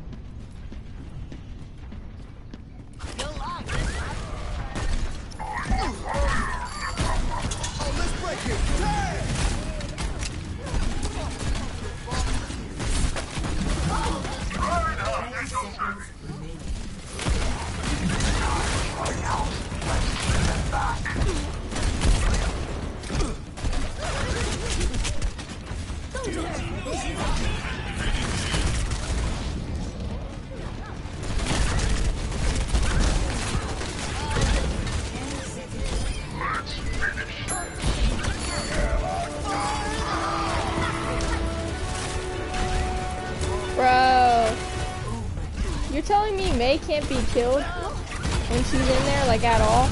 You'll like this. Oh, let's break it. Damn! Bro, you're telling me Mei can't be killed when she's in there, like, at all?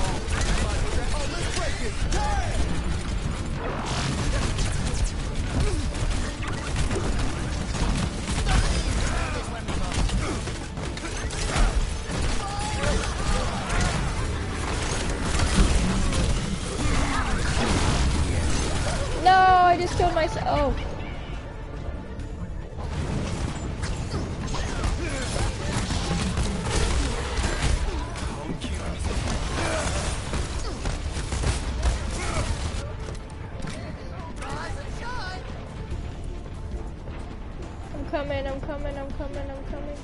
No, I just killed myself. Oh. I'm coming, I'm coming, I'm coming, I'm coming.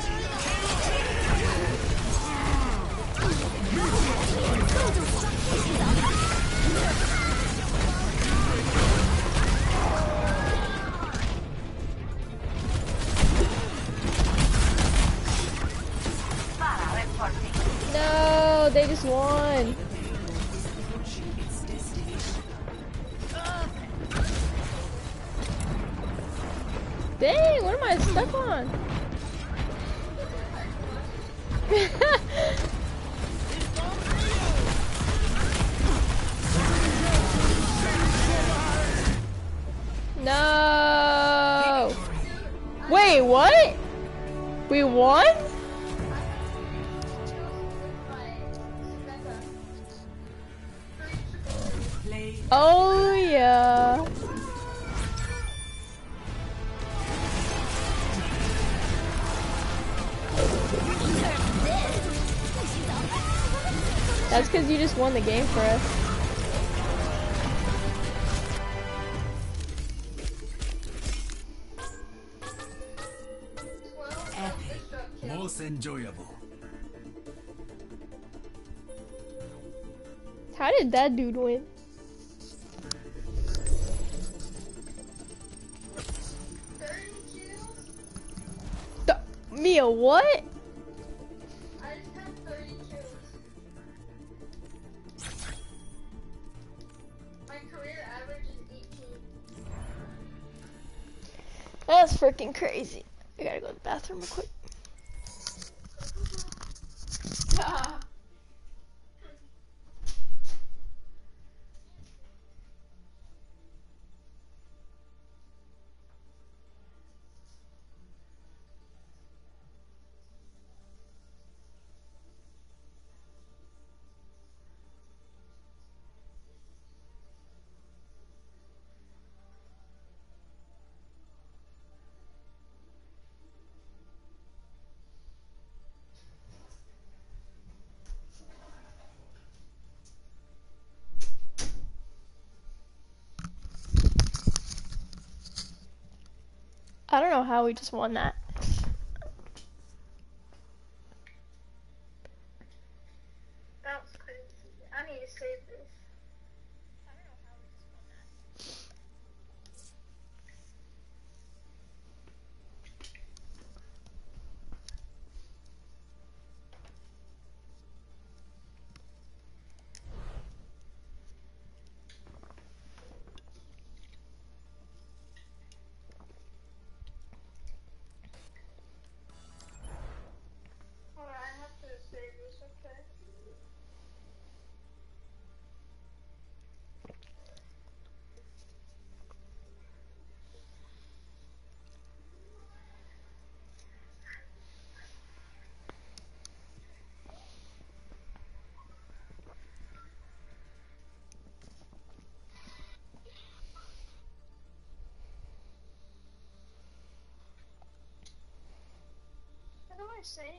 No, they just won. Dang, what am I stuck on? No. Wait, what? We won? Oh yeah. That's because you just won the game for us. Most enjoyable. How did that dude win? Me a what? I just have thirty kills. My career average is eighteen. That's freaking crazy. I gotta go to the bathroom real quick. I don't know how we just won that. That was crazy. I need to save this. I don't know how we just won that. Hold on, I have to save this, okay? What do I say?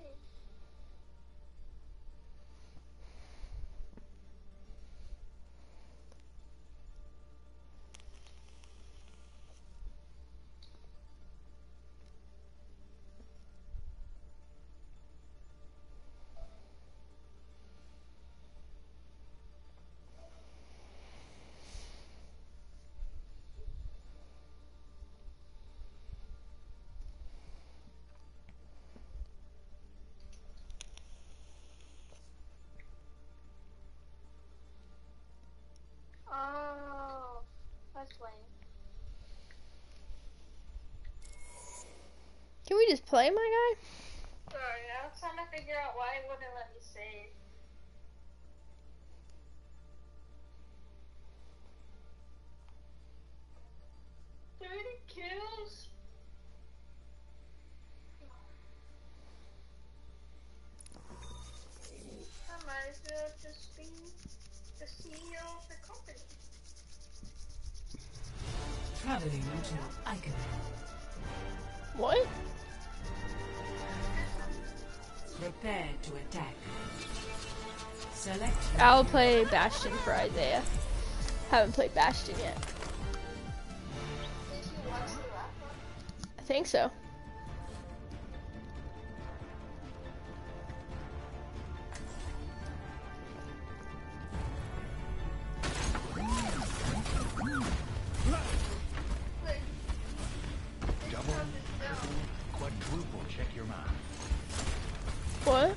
Oh, that's lame. Can we just play, my guy? Sorry, I was trying to figure out why it wouldn't let me save. thirty kills? I might as well just be the C E O of the company. Traveling to Icon. What? Prepare to attack. Select. I'll play Bastion for Isaiah. Haven't played Bastion yet. Did you watch the last one? I think so. Double, triple, quadruple, check your mind. What?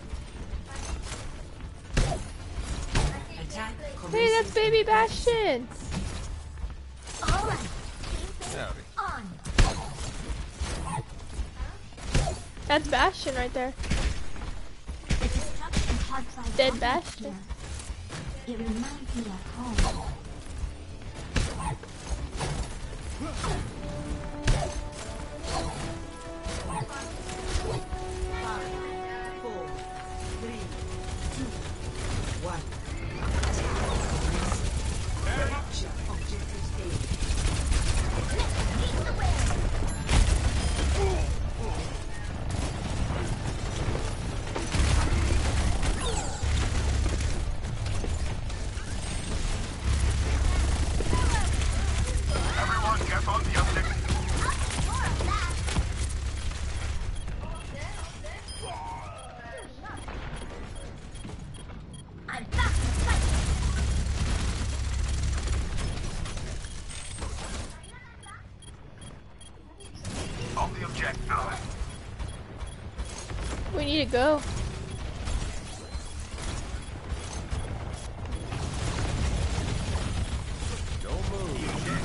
Attack. Hey, that's baby Bastion. All right. Howdy. On. That's Bastion right there. It's a structure hard side Dead object Bastion. here. It reminds me of home. Four, three, two, one. Capture objective A. Lead the way. Everyone get on the objective. I'm back to go. Don't move.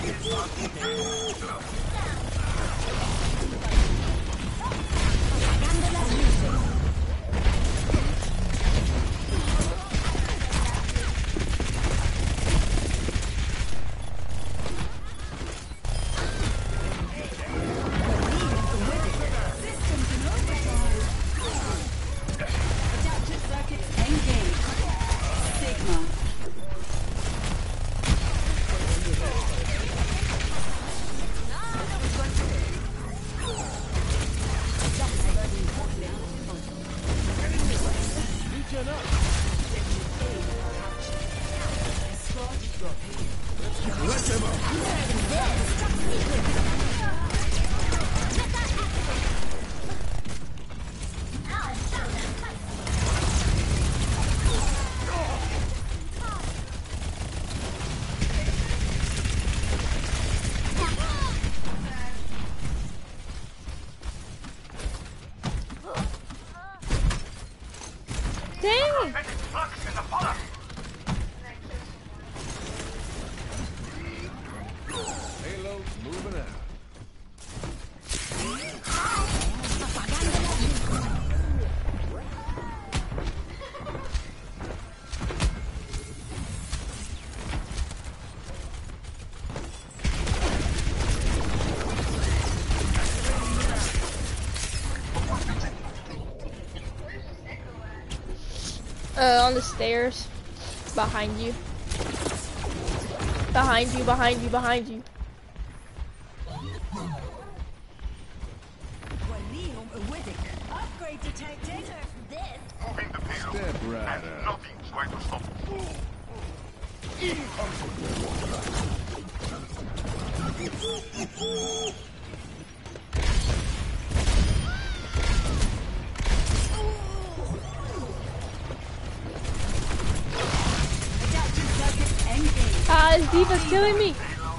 Dang! Halo's moving out. Uh, on the stairs. Behind you. Behind you, behind you, behind you. Upgrade detected. Moving the payload. Step right And up. nothing's going to stop it. Ah, this D.Va's killing me.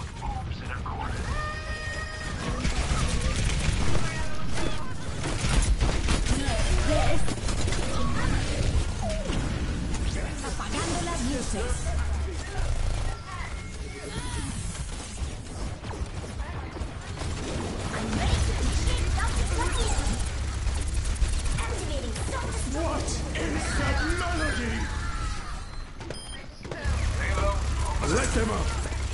Let them up.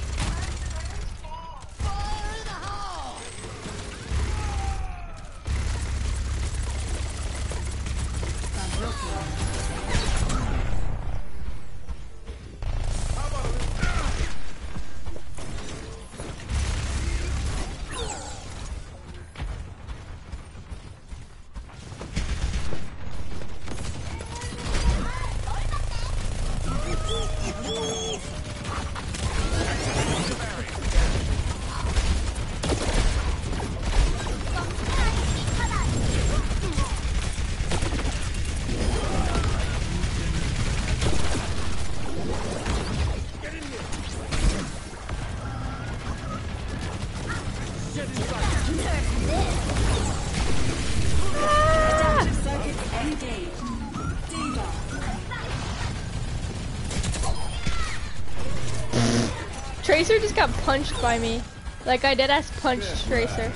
Tracer just got punched by me. Like I deadass punched Tracer.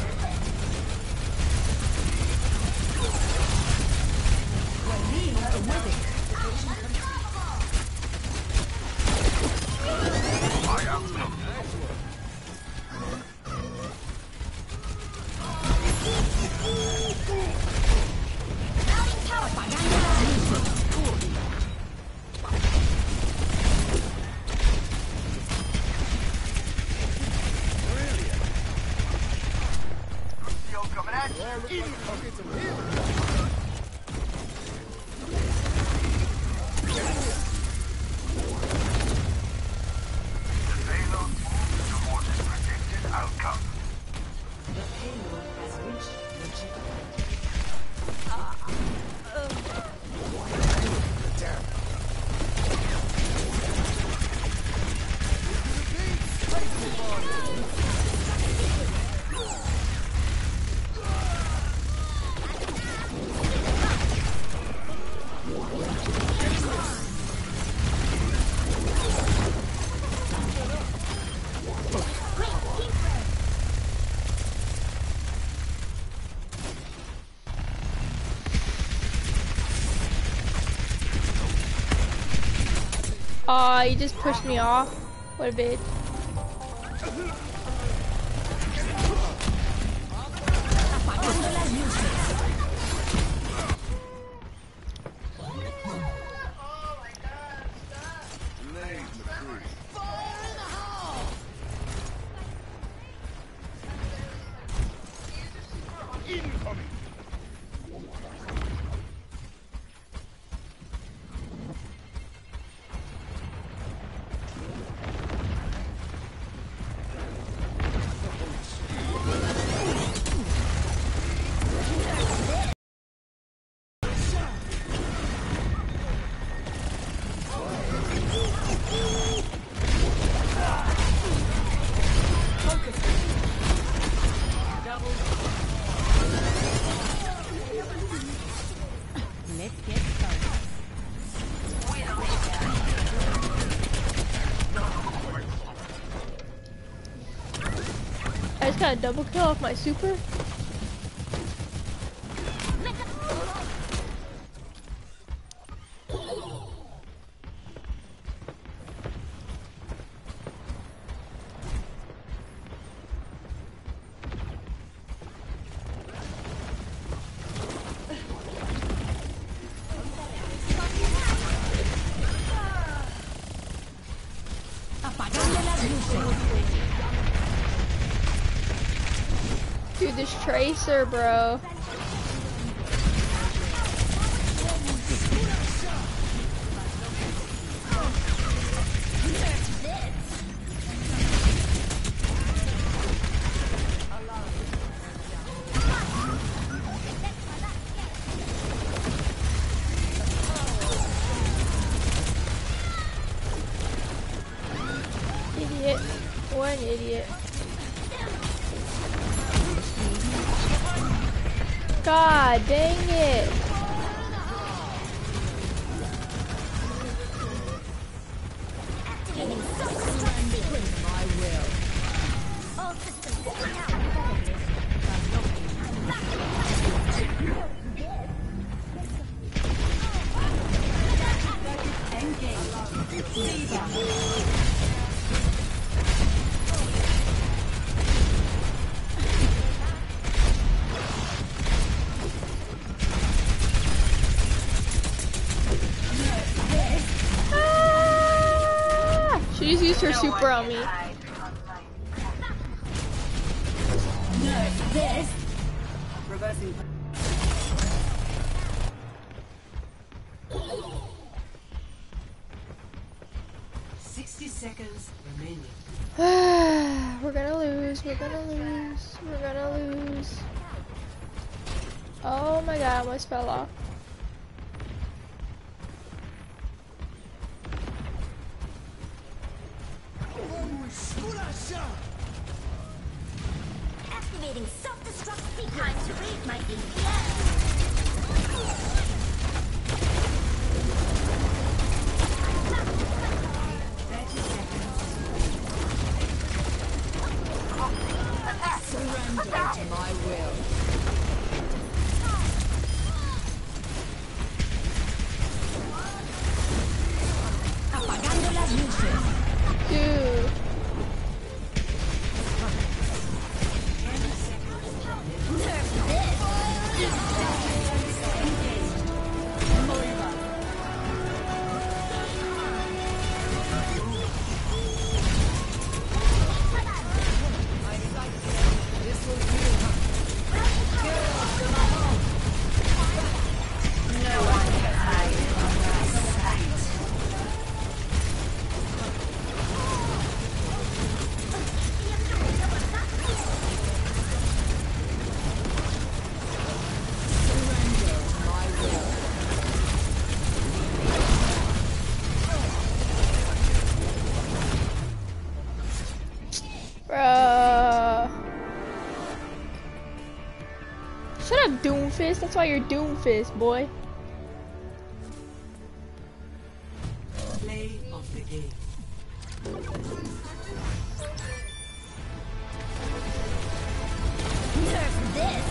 Aw, he just pushed me off. What a bitch. I just got a double kill off my super. Dude, this Tracer, bro. Idiot. What an idiot. God dang it. She just used her super on me. This. Reversing. Sixty seconds remaining. We're gonna lose, we're gonna lose, we're gonna lose. Oh my god, I almost fell off. Activating self-destruct sequence. Time to raise my D P S. Surrender to my will. Apagando las luces. Dude. Bruh. Shut up, Doomfist. That's why you're Doomfist, boy. Play of the game. Nerf this.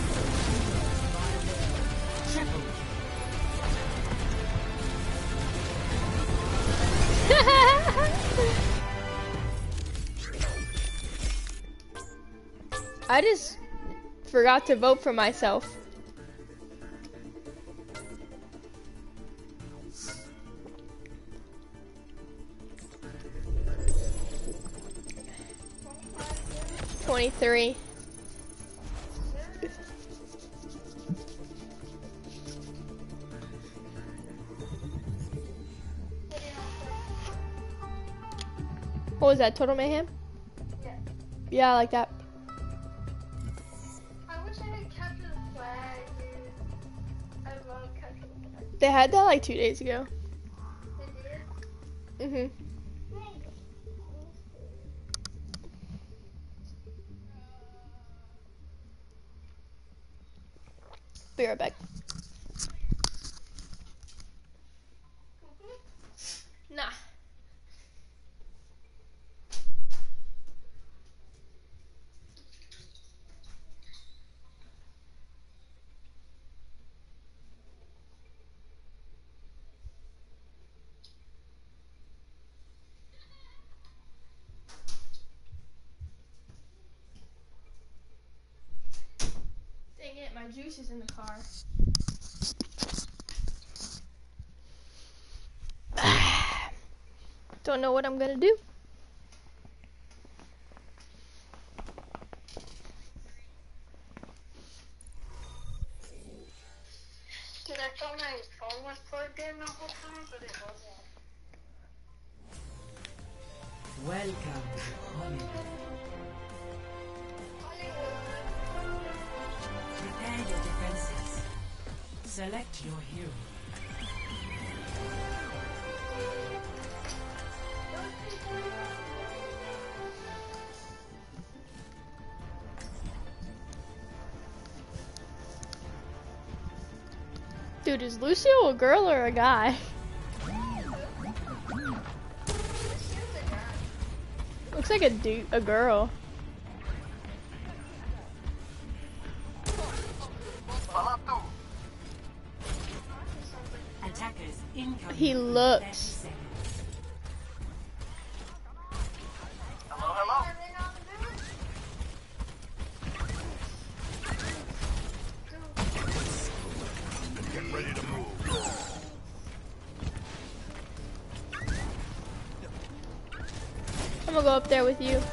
Triple. I just forgot to vote for myself. twenty-three. What was that, Total Mayhem? Yeah. Yeah, I like that. I wish I had captured the flag, dude. I love capturing the flag. They had that like two days ago. They did? Mhm. Be right back. Nah. Dang it, my juice is in the car. Don't know what I'm gonna do. Dude, I thought my phone was plugged in the whole time, but it wasn't. Welcome to Hollywood. Prepare your defenses. Select your hero. Dude, is Lucio a girl or a guy? Looks like a dude, a girl. Attackers incoming. He looks. Get ready to move. I'm gonna go up there with you.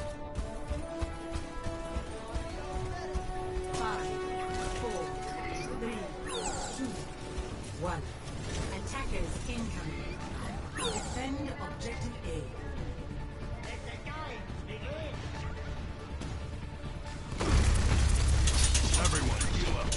Five, four, three, two, one. Attackers incoming. Defend objective A. Everyone, heal up.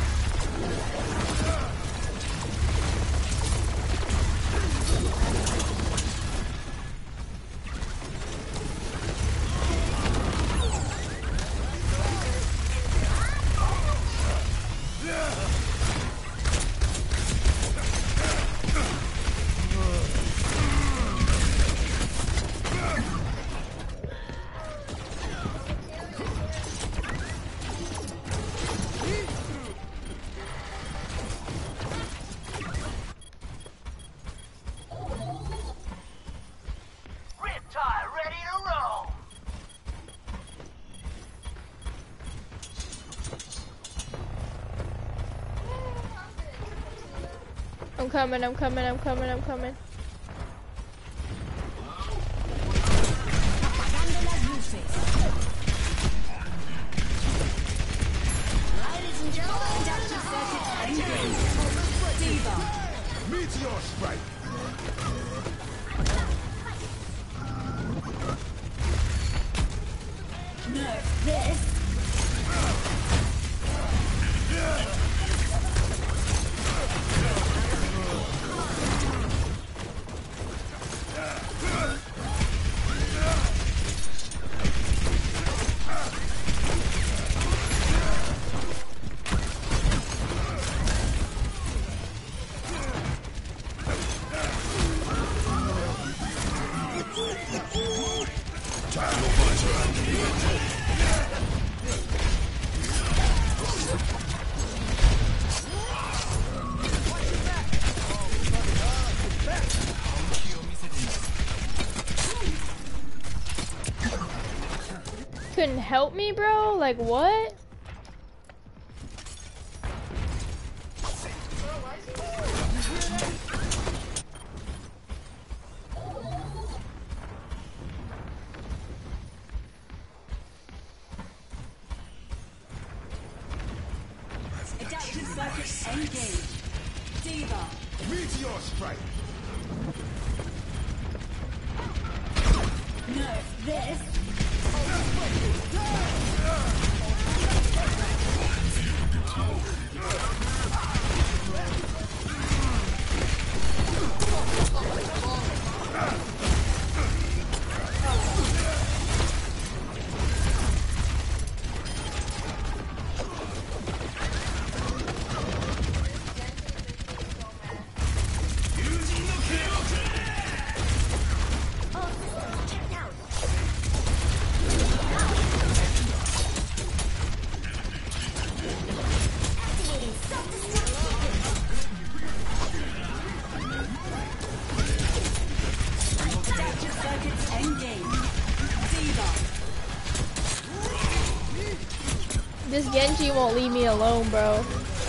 Riptide ready to roll. I'm coming, I'm coming, I'm coming, I'm coming. Ladies and gentlemen, Meteor strike. Nerf this. couldn't help me, bro? Like, what? Adaptive circuits engaged. Diva. Meteor strike. Nerf this. Adaptive circuits engaged. Diva. This Genji won't leave me alone, bro.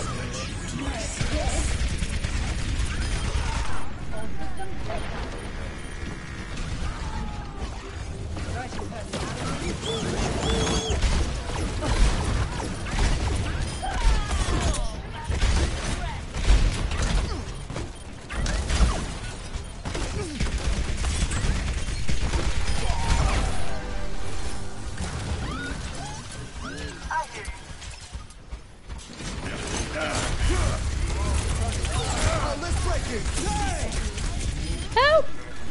Help!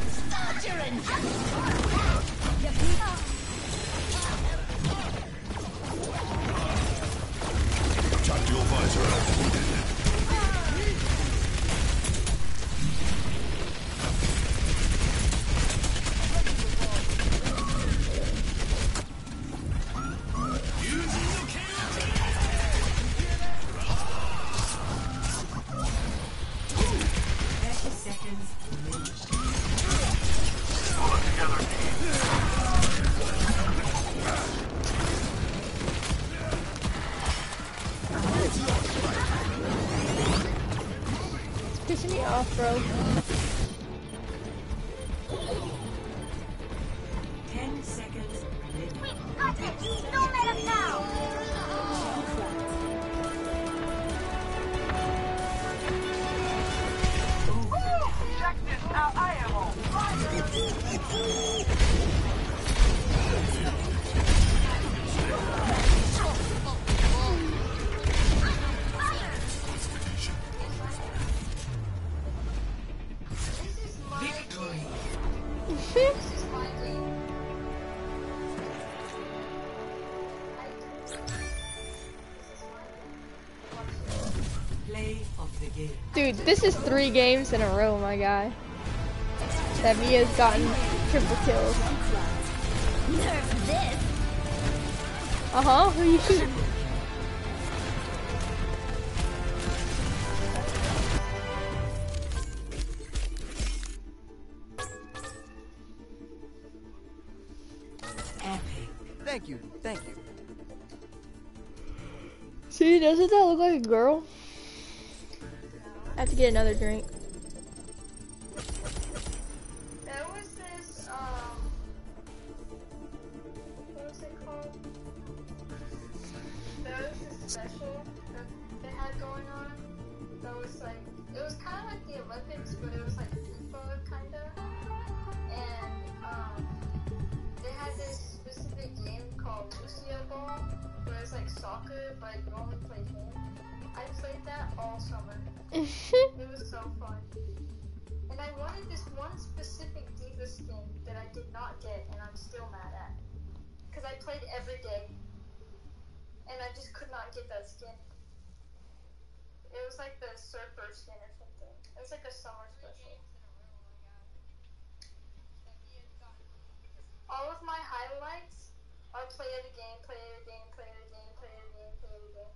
Tactical visor activated. thirty seconds. Pull it together, team. It's pissing me off, bro. Ten seconds. Got it! Don't let him down! Check this out. I am on Victory. Play of the game. Dude, this is three games in a row, my guy. That Mia's gotten triple kills. Nerf this! Uh-huh, who you shooting? Epic. Thank you, thank you. See, doesn't that look like a girl? I have to get another drink. There was this, um, what was it called? There was this special that they had going on that was like, it was kind of like the Olympics, but it was like FIFA, kind of. And, um, they had this specific game called Lucia Ball, where it's like soccer, but you only play game. I played that all summer. It was so fun. And I wanted this one specific Diva skin that I did not get, and I'm still mad at. Because I played every day, and I just could not get that skin. It was like the surfer skin or something. It was like a summer special. All of my highlights are play it again, play it again, play it again, play it again, play it again.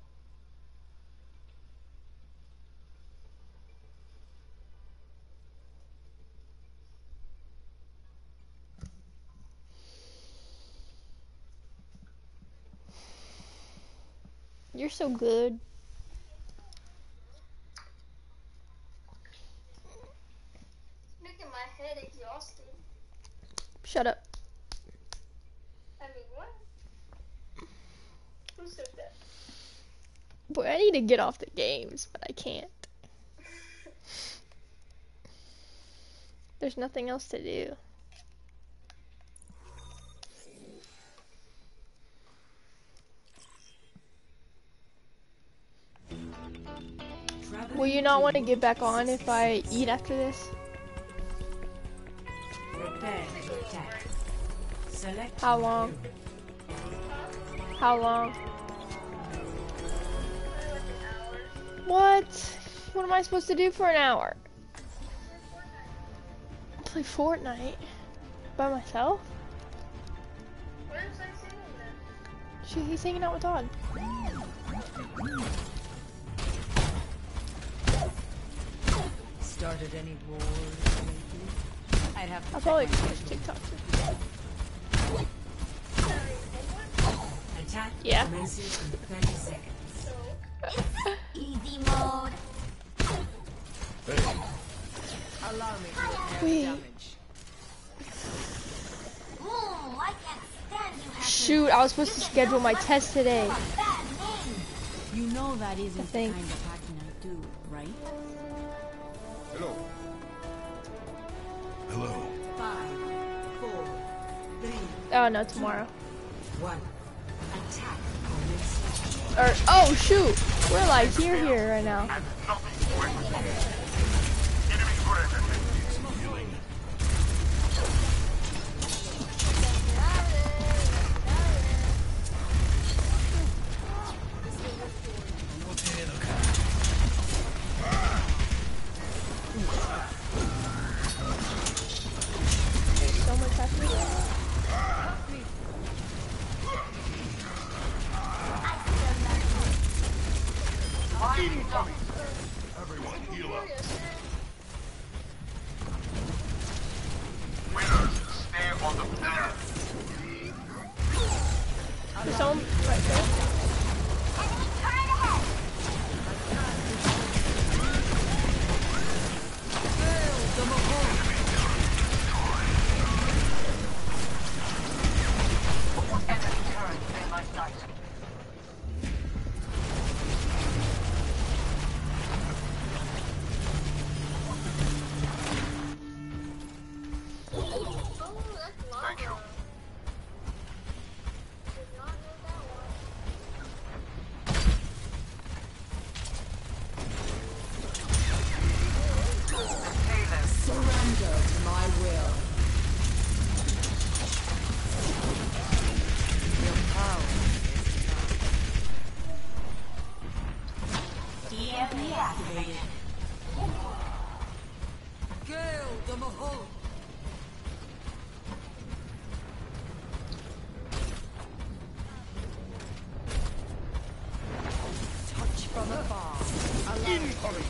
You're so good. Making my head exhausted. Shut up. I mean, what? Who said that? Boy, I need to get off the games, but I can't. There's nothing else to do. Will you not want to get back on if I eat after this? Prepare to attack. Select How long? How long? What? What am I supposed to do for an hour? Play Fortnite? By myself? Where's I sitting then? She, he's hanging out with Todd. Started any wars lately? I'd have to I'll check probably my watch schedule. TikTok too. Attack Yeah. commences in thirty seconds. Easy mode. Allow me to repair the Wait. damage. Ooh, I can't stand you hackers. Shoot, I was supposed to schedule my test today. Bad name. You know that isn't the thing. kind of hacking I do, right? Hello. Hello. Five, four, three, Oh no, tomorrow. one. Attack commences. Or, oh shoot! We're like here here right now. And nothing to it. Enemy present. Healing. There's so much happening. Incoming. Everyone heal up. Winners, stay on the path. There's someone right there. Enemy turret ahead. Thank you. Surrender to my will. Your power D M P activated. Gale the Mahal. Touch from afar. Incoming.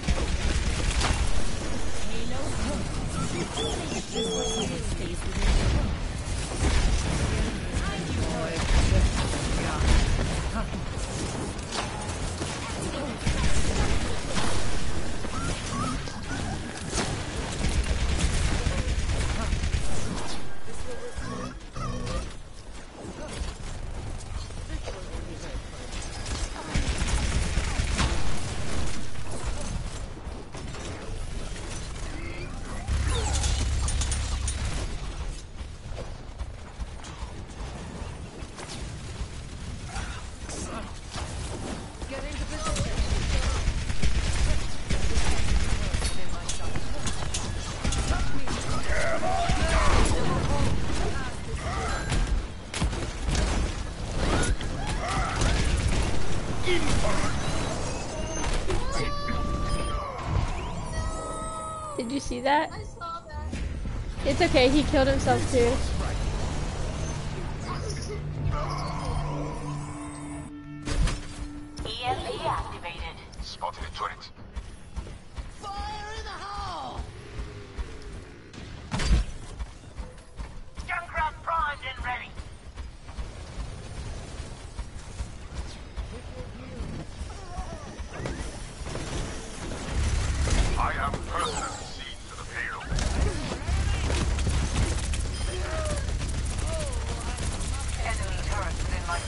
Did you see that? I saw that. It's okay, he killed himself too. E M P activated. Spotted a turret. Fire in the hole! Junkrat primed and ready.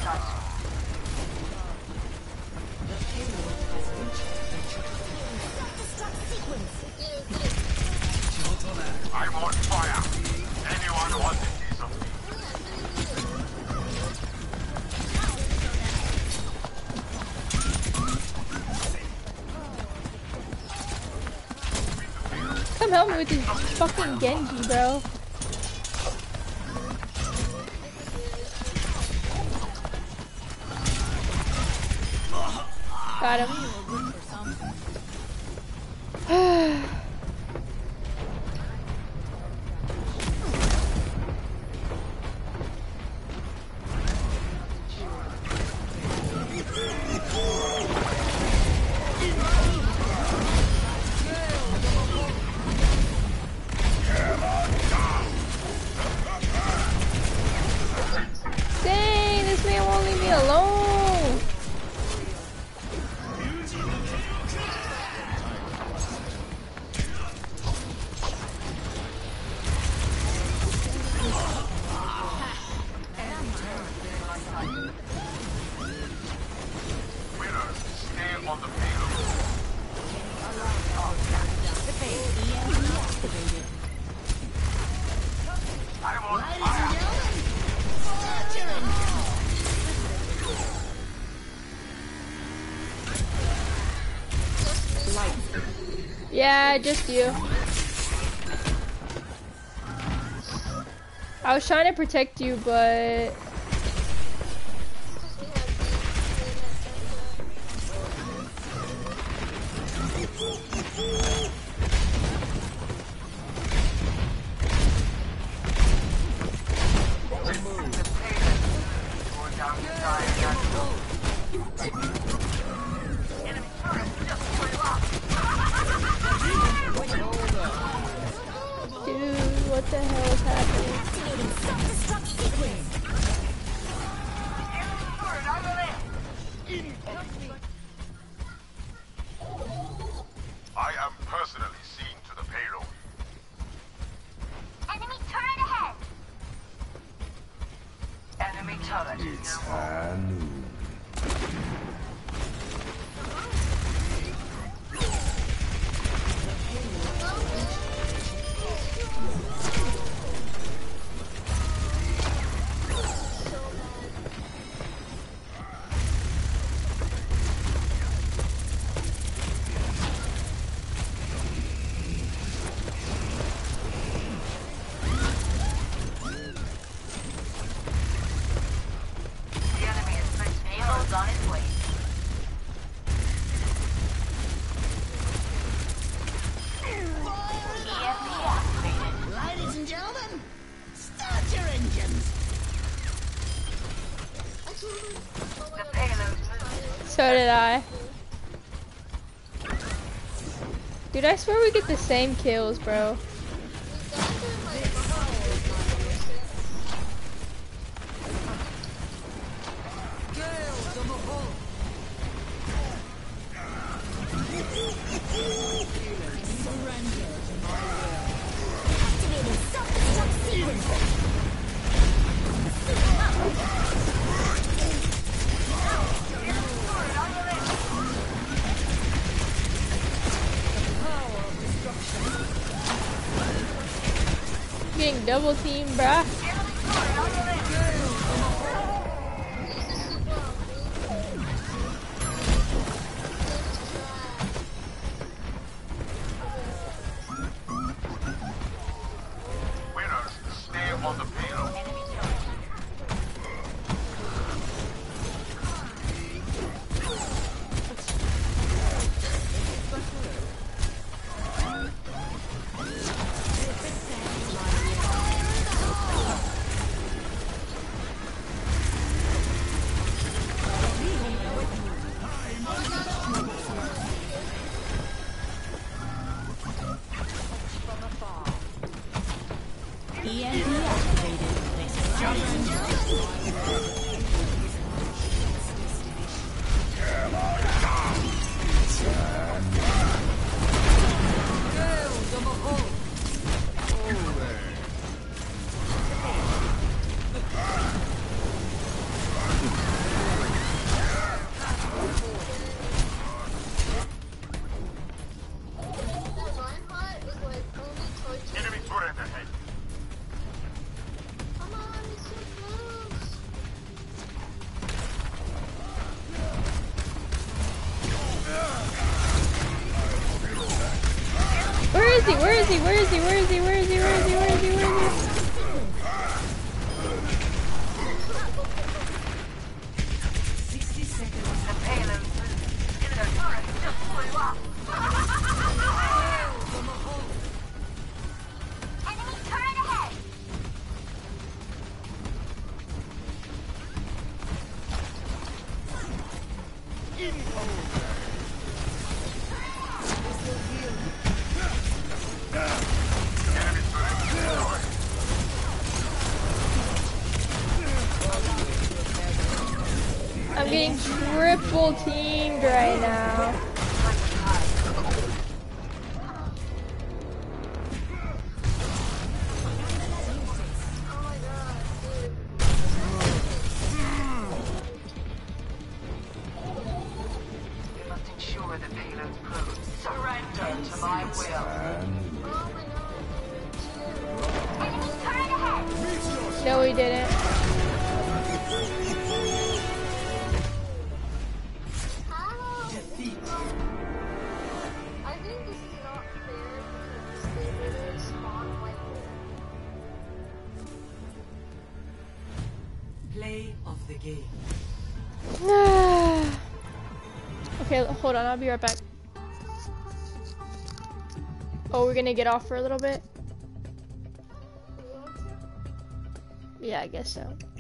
I'm on fire. Anyone want a piece of me? Come help me with this fucking Genji, bro. Got him. Dang, this man won't leave me alone. Winners, stay on the payload. I'm on fire. Yeah, just you. I was trying to protect you, but dude, what the hell is happening? I am personally seeing to the payload. Enemy turret ahead. Enemy turret. It's Hanu. The enemy is placed payloads on its way. E M P activated. Ladies and gentlemen, start your engines. The payload moves. So did I. Dude, I swear we get the same kills, bro. Getting double teamed, bruh. Winners, stay on the payload. E M P activated. he? Where is he? Where is he? Where is he? Where is he? Where is he? Where is he? Sixty seconds. The payload moving. The turret just blew up. Enemy turret ahead. I'm getting triple teamed right now. We must ensure the payload's probed. Surrender to my will. Enemy turret ahead. No, we didn't. Defeat. I think this is not fair because they literally spawn like Play of the game. Okay, hold on. I'll be right back. Oh, we're gonna get off for a little bit? Yeah, I guess so.